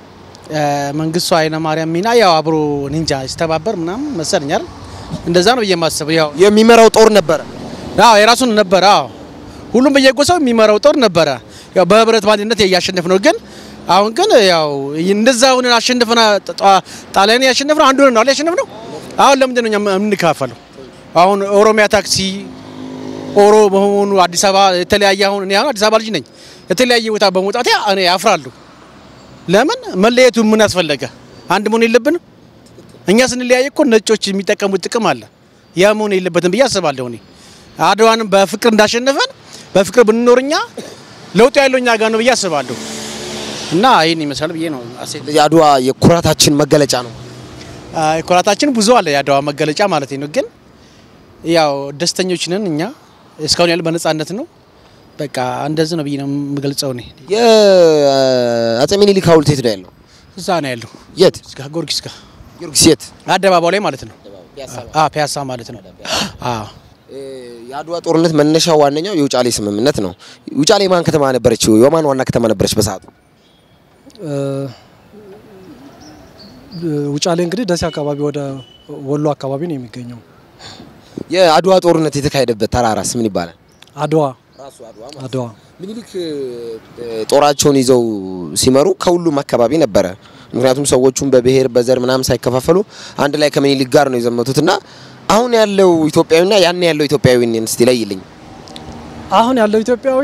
[SPEAKER 2] መንግስቱ ኃይለማርያም ሚና ያው አብሮ ኒንጃ ሲተባበር ምናምን መሰለኝ አይደል እንደዛ ነው በየማሰበው ያው
[SPEAKER 1] የሚመራው ጦር ነበር
[SPEAKER 2] አዎ የራሱን ነበር አዎ ሁሉም በየጎሳው የሚመራው ጦር ነበር ያው በህብረት ባንድነት ያያሸነፍ ነው ግን አሁን ግን ያው እንደዛው ሆነን አሸንፈና ጣሊያን ያሸነፈው አንዱ ነው ያሸነፈው አሁን ለምንድን ነው የምንካፈለው አሁን ኦሮሚያ ታክሲ ኦሮ በመሆኑ አዲስ አበባ የተለያየ አሁን እኔ አዲስ አበባ ልጅ ነኝ የተለያየ ቦታ በመውጣት እኔ አፍራለሁ ለምን መለየቱ ምን ያስፈልገ አንድ መሆን የለብንም እኛ ስንለያየ እኮ ነጮች የሚጠቀሙት ጥቅም አለ ያ መሆን የለበትም ብዬ አስባለሁ እኔ አድዋንም በፍቅር እንዳሸነፈን በፍቅር ብንኖርኛ ለውጥ ያለውኛ ጋር ነው ብዬ አስባለሁ እና ይሄን ይመስላል ብዬ ነው አሴት
[SPEAKER 1] የአድዋ የኩራታችን መገለጫ ነው
[SPEAKER 2] የኩራታችን ብዙ አለ የአድዋ መገለጫ ማለት ነው ግን ያው ደስተኞች ነን እኛ እስካሁን ያለ በነጻነት ነው በቃ እንደዚህ ነው ብዬ ነው የምገልጸው ነው
[SPEAKER 1] የአፄ ምኒልክ ሐውልት የት ነው ያለው
[SPEAKER 2] እዛ ነው ያለው
[SPEAKER 1] የት
[SPEAKER 2] እስከ ጊዮርጊስ ጋር
[SPEAKER 1] ጊዮርጊስ የት
[SPEAKER 2] አደባባው ላይ ማለት ነው ፒያሳ ማለት ነው
[SPEAKER 1] የአድዋ ጦርነት መነሻው ዋነኛው የውጫሌ ስምምነት ነው ውጫሌ ማን ከተማ ነበረች የማን ዋና ከተማ ነበረች በሰዓቱ
[SPEAKER 3] ውጫሌ እንግዲህ ደሴ አካባቢ ወደ ወሎ አካባቢ ነው የሚገኘው
[SPEAKER 1] የአድዋ ጦርነት የተካሄደበት ተራራስ ምን ይባላል
[SPEAKER 3] አድዋ
[SPEAKER 1] አድዋ ምኒልክ ጦራቸውን ይዘው ሲመሩ ከሁሉም አካባቢ ነበረ ምክንያቱም ሰዎቹን በብሔር በዘር ምናምን ሳይከፋፈሉ አንድ ላይ ከምኒልክ ጋር ነው የዘመቱትና አሁን ያለው ኢትዮጵያዊና ያን ያለው ኢትዮጵያዊን እስቲ ለይልኝ
[SPEAKER 3] አሁን ያለው ኢትዮጵያዊ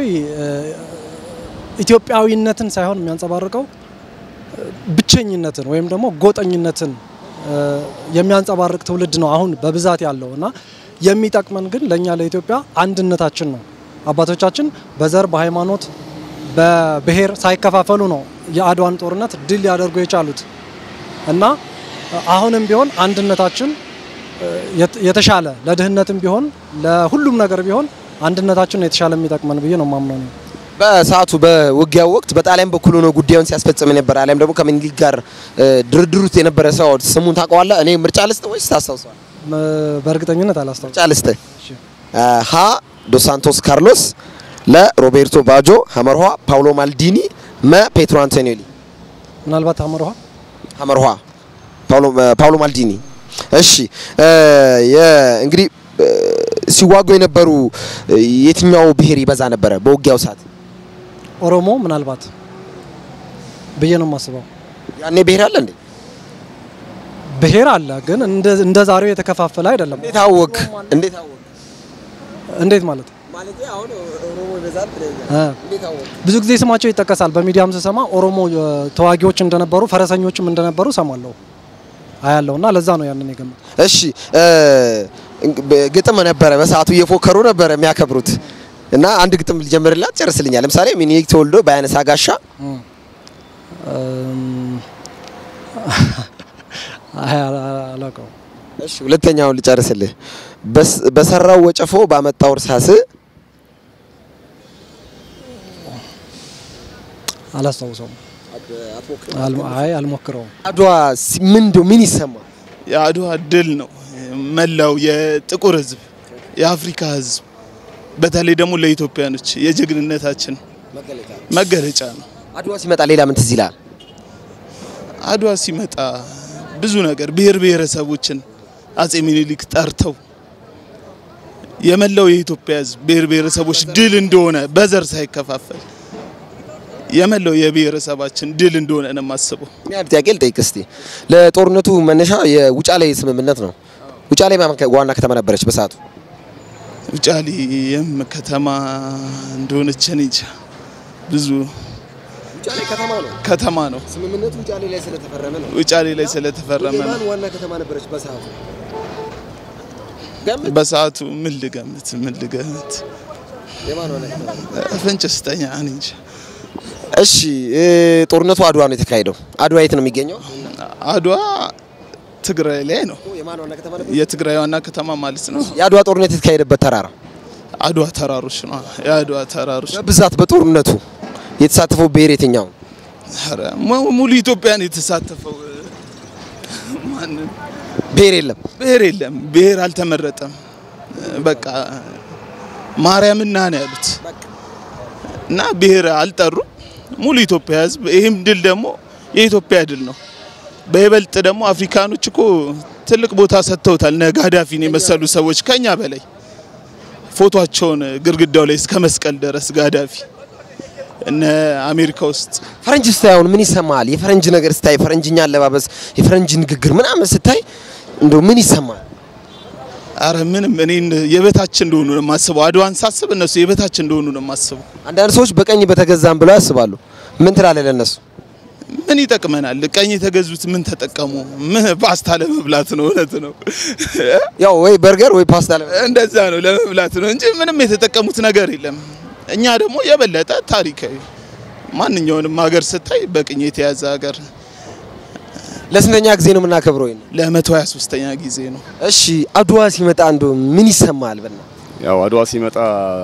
[SPEAKER 3] ኢትዮጵያዊነትን ሳይሆን የሚያንጸባርቀው ብቸኝነትን ወይም ደግሞ ጎጠኝነትን የሚያንጸባርቅ ትውልድ ነው አሁን በብዛት ያለውና የሚጠቅመን ግን ለኛ ለኢትዮጵያ አንድነታችን ነው አባቶቻችን በዘር በሃይማኖት በብሔር ሳይከፋፈሉ ነው የአድዋን ጦርነት ድል ያደርጉ የቻሉት እና አሁንም ቢሆን አንድነታችን የተሻለ ለድህነትም ቢሆን ለሁሉም ነገር ቢሆን አንድነታችን የተሻለ የሚጠቅመን ብዬ ነው ማምነው
[SPEAKER 1] በሰዓቱ በውጊያው ወቅት በጣሊያን በኩል ሆኖ ጉዳዩን ሲያስፈጽም ነበር አለም ደግሞ ከምኒልክ ጋር ድርድሩት የነበረ ሰው ስሙን ታውቀዋለህ እኔ ምርጫ ልስጥ ወይስ ታስታውሳለህ
[SPEAKER 3] በእርግጠኝነት አላስታውስም
[SPEAKER 1] ምርጫ ልስጥ ሀ ዶስ ሳንቶስ ካርሎስ ለሮቤርቶ ባጆ ሀመርኋ ፓውሎ ማልዲኒ ፔትሮ አንቶኒዮሊ
[SPEAKER 3] ምናልባት ሀመርኋ
[SPEAKER 1] ፓውሎ ማልዲኒ እሺ እንግዲህ ሲዋጉ የነበሩ የትኛው ብሔር ይበዛ ነበር በውጊያው ሰዓት
[SPEAKER 3] ኦሮሞ ምናልባት በየነው ማስበው
[SPEAKER 1] ያኔ ብሔር አለ እንዴ
[SPEAKER 3] ብሔር አለ ግን እንደ ዛሬው የተከፋፈለ አይደለም እንዴት ማለት
[SPEAKER 1] አሁን ኦሮሞ ይበዛል
[SPEAKER 3] ብዙ ጊዜ ስማቸው ይተከሳል በሚዲያም ተሰማ ኦሮሞ ተዋጊዎች እንደነበሩ ፈረሰኞችም እንደነበሩ ሰማለው አያለውና ለዛ ነው ያንን የገመት
[SPEAKER 1] እሺ ግጥም ነበር በሰዓቱ እየፎከሩ ነበር የሚያከብሩት እና አንድ ግጥም ልጀምርላት ጨርስልኛል ለምሳሌ ምኒልክ ተወልዶ ባያነሳ ጋሻ
[SPEAKER 3] አላቀው
[SPEAKER 1] እሺ ሁለተኛው ልጨርስልህ በሰራው ወጨፎ ባመጣው እርሳስ
[SPEAKER 3] አላስታውሰውም አልሞክረው
[SPEAKER 1] አድዋ ምን ይሰማል
[SPEAKER 4] የአድዋ ድል ነው መላው የጥቁር ህዝብ የአፍሪካ ህዝብ በተለይ ደግሞ ለኢትዮጵያኖች የጀግንነታችን መገለጫ ነው
[SPEAKER 1] አድዋ ሲመጣ ሌላ ምን ትዝ ይላል
[SPEAKER 4] አድዋ ሲመጣ ብዙ ነገር ብሔር ብሔረሰቦችን አፄ ምኒልክ ጠርተው የመላው የኢትዮጵያ ህዝብ ብሔር ብሔረሰቦች ድል እንደሆነ በዘር ሳይከፋፈል የመላው የብሔረሰባችን ድል እንደሆነ ነው ማስበው
[SPEAKER 1] ያን ጥያቄ ልጠይቅ እስቲ ለጦርነቱ መነሻ የውጫሌ ስምምነት ነው ውጫሌ ዋና ከተማ ነበረች በሰዓቱ
[SPEAKER 4] ውጫሌ ከተማ እንደሆነች እንጃ ብዙ
[SPEAKER 1] ውጫሌ ከተማ ነው ስምምነቱ ውጫሌ ላይ ስለተፈረመ ነው
[SPEAKER 4] ውጫሌ ላይ ስለተፈረመ ነው
[SPEAKER 1] ዋና ከተማ ነበረች
[SPEAKER 4] በሰዓቱ ምን ልገምት
[SPEAKER 1] የማን ዋና ከተማ
[SPEAKER 4] ፍንጭስተኛ እንጃ
[SPEAKER 1] እሺ ጦርነቱ አድዋ ነው የተካሄደው አድዋ የት ነው የሚገኘው
[SPEAKER 4] አድዋ ትግራይ ላይ ነው የትግራይ ዋና ከተማ ማለት ነው
[SPEAKER 1] የአድዋ ጦርነት የተካሄደበት ተራራ
[SPEAKER 4] አድዋ ተራሮች ነው የአድዋ ተራሮች
[SPEAKER 1] በብዛት በጦርነቱ የተሳተፈው ብሔር የትኛው
[SPEAKER 4] አረ ሙሉ ኢትዮጵያን የተሳተፈው ማን
[SPEAKER 1] ብሔር የለም
[SPEAKER 4] ብሔር አልተመረጠም በቃ ማርያምና ነው ያሉት እና ብሔር አልጠሩ ሙሉ ኢትዮጵያ ህዝብ ይሄም ድል ደግሞ የኢትዮጵያ ድል ነው በይበልጥ ደግሞ አፍሪካኖች እኮ ትልቅ ቦታ ሰጥተውታል ነጋዳፊን የመሰሉ ሰዎች ከኛ በላይ ፎቶአቸውን ግርግዳው ላይ እስከ መስቀል ድረስ ጋዳፊ እነ አሜሪካ ውስጥ
[SPEAKER 1] ፈረንጅ ስታይውን ምን ይሰማል የፈረንጅ ነገር ስታይ ፈረንጅኛ አለባበስ የፈረንጅ ንግግር ምናምን ስታይ እንደው ምን ይሰማል
[SPEAKER 4] አረ ምንም እኔ የበታች እንደሆኑ ነው ማስበው አድዋን ሳስብ እነሱ የበታች እንደሆኑ ነው ማስበው
[SPEAKER 1] አንዳንድ ሰዎች በቀኝ በተገዛም ብለው ያስባሉ ምን ትላለህ ለነሱ
[SPEAKER 4] ምን ይጠቅመናል ቀኝ የተገዙት ምን ተጠቀሙ ምን ፓስታ ለመብላት ነው እውነት ነው
[SPEAKER 1] ያው ወይ በርገር ወይ ፓስታ
[SPEAKER 4] እንደዛ ነው ለመብላት ነው እንጂ ምንም የተጠቀሙት ነገር የለም እኛ ደግሞ የበለጠ ታሪካዊ ማንኛውንም ሀገር ስታይ በቅኝ የተያዘ ሀገር
[SPEAKER 1] ለስንተኛ ጊዜ ነው የምናከብረው
[SPEAKER 4] ለ123ኛ ጊዜ ነው
[SPEAKER 1] እሺ አድዋ ሲመጣ እንደው ምን ይሰማል በእና
[SPEAKER 5] ያው አድዋ ሲመጣ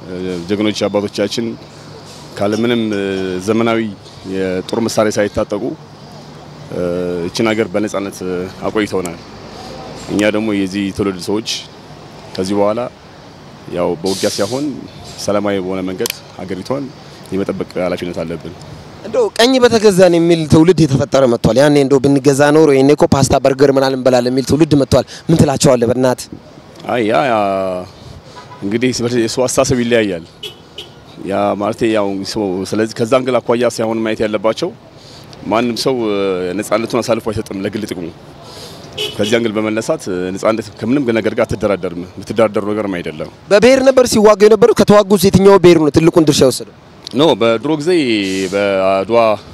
[SPEAKER 5] ጀግኖች አባቶቻችን ካለምንም ዘመናዊ የጦር መሳሪያ ሳይታጠቁ እቺን ሀገር በነጻነት አቆይተውናል። እኛ ደግሞ የዚህ ትውልድ ሰዎች ከዚህ በኋላ ያው በውጊያ ሳይሆን ሰላማዊ በሆነ መንገድ ሀገሪቷን የመጠበቅ ኃላፊነት አለብን።
[SPEAKER 1] እንደው ቀኝ በተገዛን የሚል ትውልድ የተፈጠረ መጥቷል። ያኔ እንደው ብንገዛ ኖሮ የኔ እኮ ፓስታ በርገር ምናምን እንበላለን የሚል ትውልድ መጥቷል። ምን ትላቸዋለህ በእናት?
[SPEAKER 5] አይ ያ እንግዲህ ሰው አስተሳሰብ ይለያያል። ያ ማለት ያው ስለዚህ ከዛ አንግል አኳያ ሳይሆን ማየት ያለባቸው ማንም ሰው ነጻነቱን አሳልፎ አይሰጥም ለግል ጥቅሙ። ከዚህ አንግል በመነሳት ነጻነት ከምንም ነገር ጋር ተደራደርም የምትደራደሩ ነገርም አይደለም።
[SPEAKER 1] በብሔር ነበር ሲዋጉ የነበረው። ከተዋጉት የትኛው ብሔር ነው ትልቁን ድርሻ የወሰደው?
[SPEAKER 5] ኖ በድሮ ጊዜ በአድዋ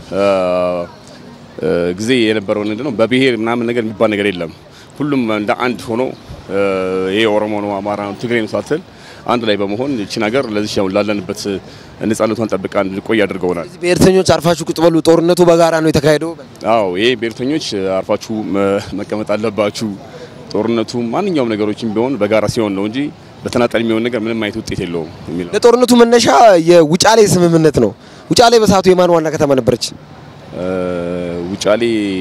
[SPEAKER 5] ጊዜ የነበረው ምንድነው በብሔር ምናምን ነገር የሚባል ነገር የለም። ሁሉም እንደ አንድ ሆኖ ይሄ ኦሮሞ ነው፣ አማራ ነው፣ ትግሬ ነው ሳትል አንድ ላይ በመሆን እቺ ነገር ለዚህ ያው ላለንበት ነጻነቷን ጠብቃ እንድቆይ አድርገውናል።
[SPEAKER 1] እዚህ ብሔርተኞች አርፋችሁ ቁጭ በሉ፣ ጦርነቱ በጋራ ነው የተካሄደው።
[SPEAKER 5] አዎ ይሄ ብሔርተኞች አርፋችሁ መቀመጥ አለባችሁ፣ ጦርነቱ ማንኛውም ነገሮችን ቢሆን በጋራ ሲሆን ነው እንጂ በተናጠል የሚሆን ነገር ምንም አይነት ውጤት የለውም የሚል።
[SPEAKER 1] ለጦርነቱ መነሻ የውጫሌ ስምምነት ነው። ውጫሌ በሰዓቱ የማን ዋና ከተማ ነበረች?
[SPEAKER 5] ውጫሌ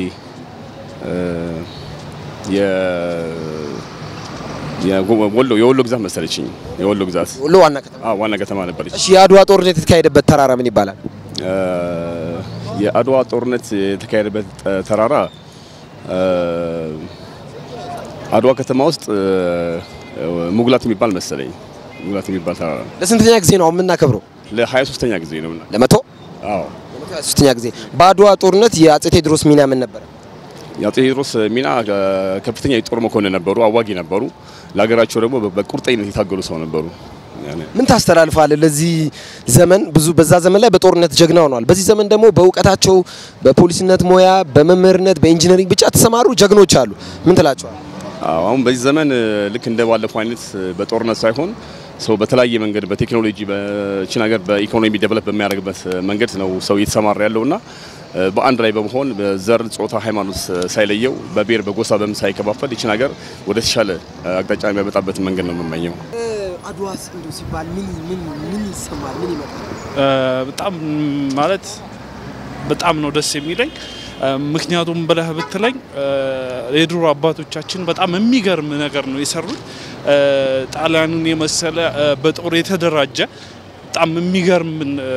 [SPEAKER 5] የወሎ ግዛት መሰለችኝ። የወሎ ግዛት
[SPEAKER 1] ወሎ ዋና ከተማ
[SPEAKER 5] ነበረች።
[SPEAKER 1] እሺ የአድዋ ጦርነት የተካሄደበት ተራራ ምን ይባላል?
[SPEAKER 5] የአድዋ ጦርነት የተካሄደበት ተራራ አድዋ ከተማ ውስጥ ሙግላት የሚባል መሰለኝ። ሙግላት የሚባል ተራራ።
[SPEAKER 1] ለስንተኛ ጊዜ ነው የምናከብረው?
[SPEAKER 5] ለ23ኛ ጊዜ ነው እና
[SPEAKER 1] ለመቶ?
[SPEAKER 5] አዎ
[SPEAKER 1] ለ23ኛ ጊዜ። በአድዋ ጦርነት የአጼ ቴዎድሮስ ሚና ምን ነበር?
[SPEAKER 5] የአጼ ቴዎድሮስ ሚና ከፍተኛ የጦር መኮንን ነበሩ፣ አዋጊ ነበሩ። ለሀገራቸው ደግሞ በቁርጠኝነት የታገሉ ሰው ነበሩ።
[SPEAKER 1] ምን ታስተላልፋለህ ለዚህ ዘመን? ብዙ በዛ ዘመን ላይ በጦርነት ጀግና ሆነዋል። በዚህ ዘመን ደግሞ በእውቀታቸው በፖሊስነት ሙያ፣ በመምህርነት፣ በኢንጂነሪንግ ብቻ ተሰማሩ ጀግኖች አሉ። ምን ትላቸዋለህ?
[SPEAKER 5] አሁን በዚህ ዘመን ልክ እንደ ባለፈው አይነት በጦርነት ሳይሆን ሰው በተለያየ መንገድ በቴክኖሎጂ በቺን ሀገር በኢኮኖሚ ዴቨሎፕ በሚያደርግበት መንገድ ነው ሰው እየተሰማራ ያለውና በአንድ ላይ በመሆን በዘር፣ ጾታ፣ ሃይማኖት ሳይለየው በብሔር በጎሳ በምን ሳይከፋፈል ይችን ሀገር ወደ ተሻለ አቅጣጫ የሚያመጣበት መንገድ ነው የምመኘው።
[SPEAKER 1] አድዋስ እንደው ሲባል ምን ይሰማል? ምን ይመጣል?
[SPEAKER 4] በጣም ማለት በጣም ነው ደስ የሚለኝ። ምክንያቱም ብለህ ብትለኝ የድሮ አባቶቻችን በጣም የሚገርም ነገር ነው የሰሩት። ጣሊያንን የመሰለ በጦር የተደራጀ በጣም የሚገርም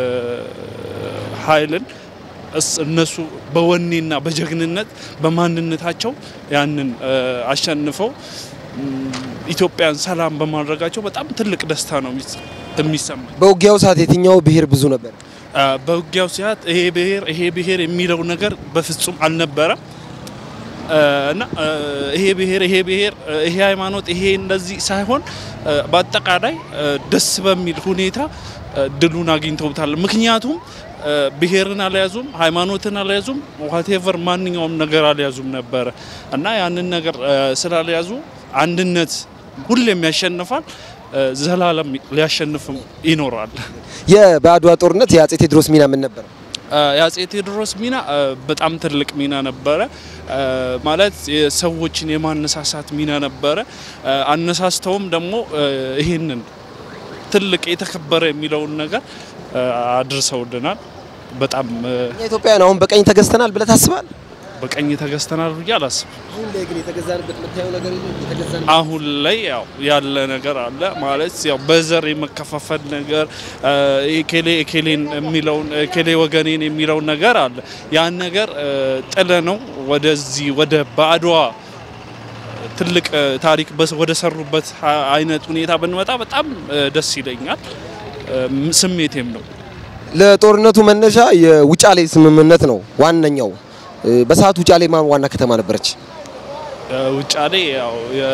[SPEAKER 4] ኃይልን እነሱ በወኔና በጀግንነት በማንነታቸው ያንን አሸንፈው ኢትዮጵያን ሰላም በማድረጋቸው በጣም ትልቅ ደስታ ነው የሚሰማኝ።
[SPEAKER 1] በውጊያው ሰዓት የትኛው ብሔር ብዙ ነበር?
[SPEAKER 4] በውጊያው ሰዓት ይሄ ብሔር የሚለው ነገር በፍጹም አልነበረም እና ይሄ ብሔር ይሄ ሃይማኖት ይሄ እንደዚህ ሳይሆን በአጠቃላይ ደስ በሚል ሁኔታ ድሉን አግኝተውታል። ምክንያቱም ብሔርን አልያዙም፣ ሃይማኖትን አልያዙም፣ whatever ማንኛውም ነገር አልያዙም ነበር እና ያንን ነገር ስላልያዙ አንድነት ሁሌም ያሸንፋል፣ ዘላለም ሊያሸንፍም ይኖራል።
[SPEAKER 1] በአድዋ ጦርነት የአጼ ቴዎድሮስ ሚና ምን ነበር?
[SPEAKER 4] የአጼ ቴዎድሮስ ሚና በጣም ትልቅ ሚና ነበረ። ማለት ሰዎችን የማነሳሳት ሚና ነበረ። አነሳስተውም ደግሞ ይሄንን ትልቅ የተከበረ የሚለውን ነገር አድርሰውልናል። በጣም
[SPEAKER 1] ኢትዮጵያውያን አሁን በቀኝ ተገዝተናል ብለህ ታስባለህ?
[SPEAKER 4] በቀኝ ተገዝተናል ብዬ አላስብም።
[SPEAKER 1] አሁን ላይ ግን የተገዛንበት መታየው ነገር የለም።
[SPEAKER 4] አሁን ላይ ያው ያለ ነገር አለ ማለት ያው በዘር የመከፋፈል ነገር ኤኬሌን የሚለውን ኤኬሌ ወገኔን የሚለው ነገር አለ። ያን ነገር ጥለ ነው ወደዚህ ወደ በአድዋ ትልቅ ታሪክ ወደ ሰሩበት አይነት ሁኔታ ብንመጣ በጣም ደስ ይለኛል፣ ስሜቴም ነው።
[SPEAKER 1] ለጦርነቱ መነሻ የውጫሌ ስምምነት ነው ዋነኛው። በሰዓቱ ውጫሌ ማን ዋና ከተማ ነበረች?
[SPEAKER 4] ውጫሌ ያው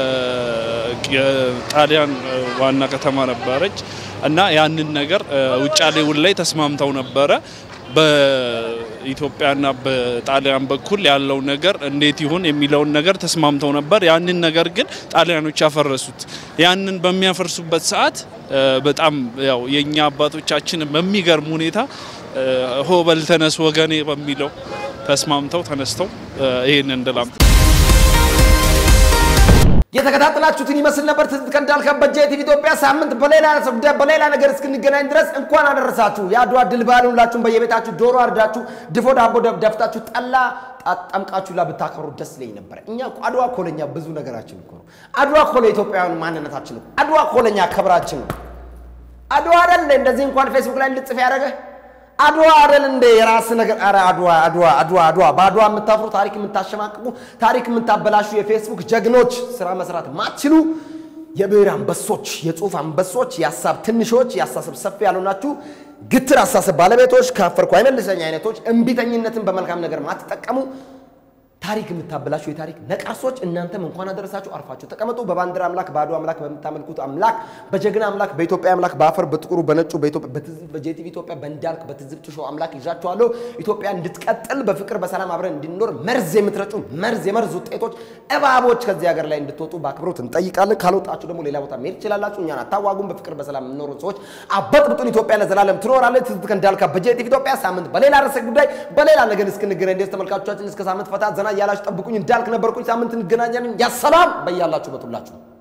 [SPEAKER 4] የጣሊያን ዋና ከተማ ነበረች እና ያንን ነገር ውጫሌው ላይ ተስማምተው ነበረ። በኢትዮጵያና በጣሊያን በኩል ያለው ነገር እንዴት ይሁን የሚለውን ነገር ተስማምተው ነበር። ያንን ነገር ግን ጣሊያኖች ያፈረሱት። ያንን በሚያፈርሱበት ሰዓት በጣም ያው የኛ አባቶቻችን በሚገርም ሁኔታ ሆበል ተነስ ወገኔ በሚለው ተስማምተው ተነስተው ይሄንን እንደላም
[SPEAKER 1] የተከታተላችሁትን ይመስል ነበር ትዝት ከእንዳልካ በጄቲቪ ኢትዮጵያ ሳምንት በሌላ ነገር እስክንገናኝ ድረስ እንኳን አደረሳችሁ ያድዋ ድል በዓል ሁላችሁም በየቤታችሁ ዶሮ አርዳችሁ ድፎ ዳቦ ደፍታችሁ ጠላ አጣምቃችሁ ለብታከሩ ደስ ይለኝ ነበር እኛ አድዋ ኮለኛ ብዙ ነገራችን እኮ ነው አድዋ ኮለ ኢትዮጵያውያን ማንነታችን ነው አድዋ ኮለኛ ክብራችን ነው አድዋ አይደል እንደዚህ እንኳን ፌስቡክ ላይ ልጽፍ ያደረገ አድዋ አይደል እንደ የራስ ነገር አድዋ ባድዋ የምታፍሩ ታሪክ የምታሸማቅቁ ታሪክ የምታበላሹ የፌስቡክ ጀግኖች ስራ መስራት ማትችሉ የብዕር አንበሶች የጽሁፍ አንበሶች ያሳብ ትንሾች ያሳሰብ ሰፊ ያሉናችሁ ግትር አሳሰብ ባለቤቶች ካፈርኩ አይመልሰኝ አይነቶች እንቢተኝነትን በመልካም ነገር ማትጠቀሙ ታሪክ የምታበላሹ የታሪክ ነቃሶች እናንተም እንኳን አደረሳችሁ አርፋችሁ ተቀመጡ በባንዲራ አምላክ ባድዋ አምላክ በመታመልኩት አምላክ በጀግና አምላክ በኢትዮጵያ አምላክ ባፈር በጥቁሩ በነጩ በኢትዮጵያ በጄቲቪ ኢትዮጵያ በእንዳልክ በትዝብት ሾው አምላክ ይዣችኋለሁ ኢትዮጵያ እንድትቀጥል በፍቅር በሰላም አብረን እንድንኖር መርዝ የምትረጩ የመርዝ ውጤቶች እባቦች ከዚህ ሀገር ላይ እንድትወጡ በአክብሮት እንጠይቃለን ካልወጣችሁ ደግሞ ሌላ ቦታ መሄድ ይችላልላችሁ እኛን አታዋጉም በፍቅር በሰላም እንኖር ሰዎች አበጥብጡን ኢትዮጵያ ለዘላለም ትኖራለች ትዝብት ከእንዳልካ በጄቲቪ ኢትዮጵያ ሳምንት በሌላ ርዕሰ ጉዳይ በሌላ ነገር እስክንገናኝ ድረስ ተመልካቾቻችን እስከ ሳምንት ፈታ ዘና ያላችሁ ጠብቁኝ እንዳልክ ነበርኩኝ ሳምንት እንገናኛለን ያ ሰላም በያላችሁ በትላችሁ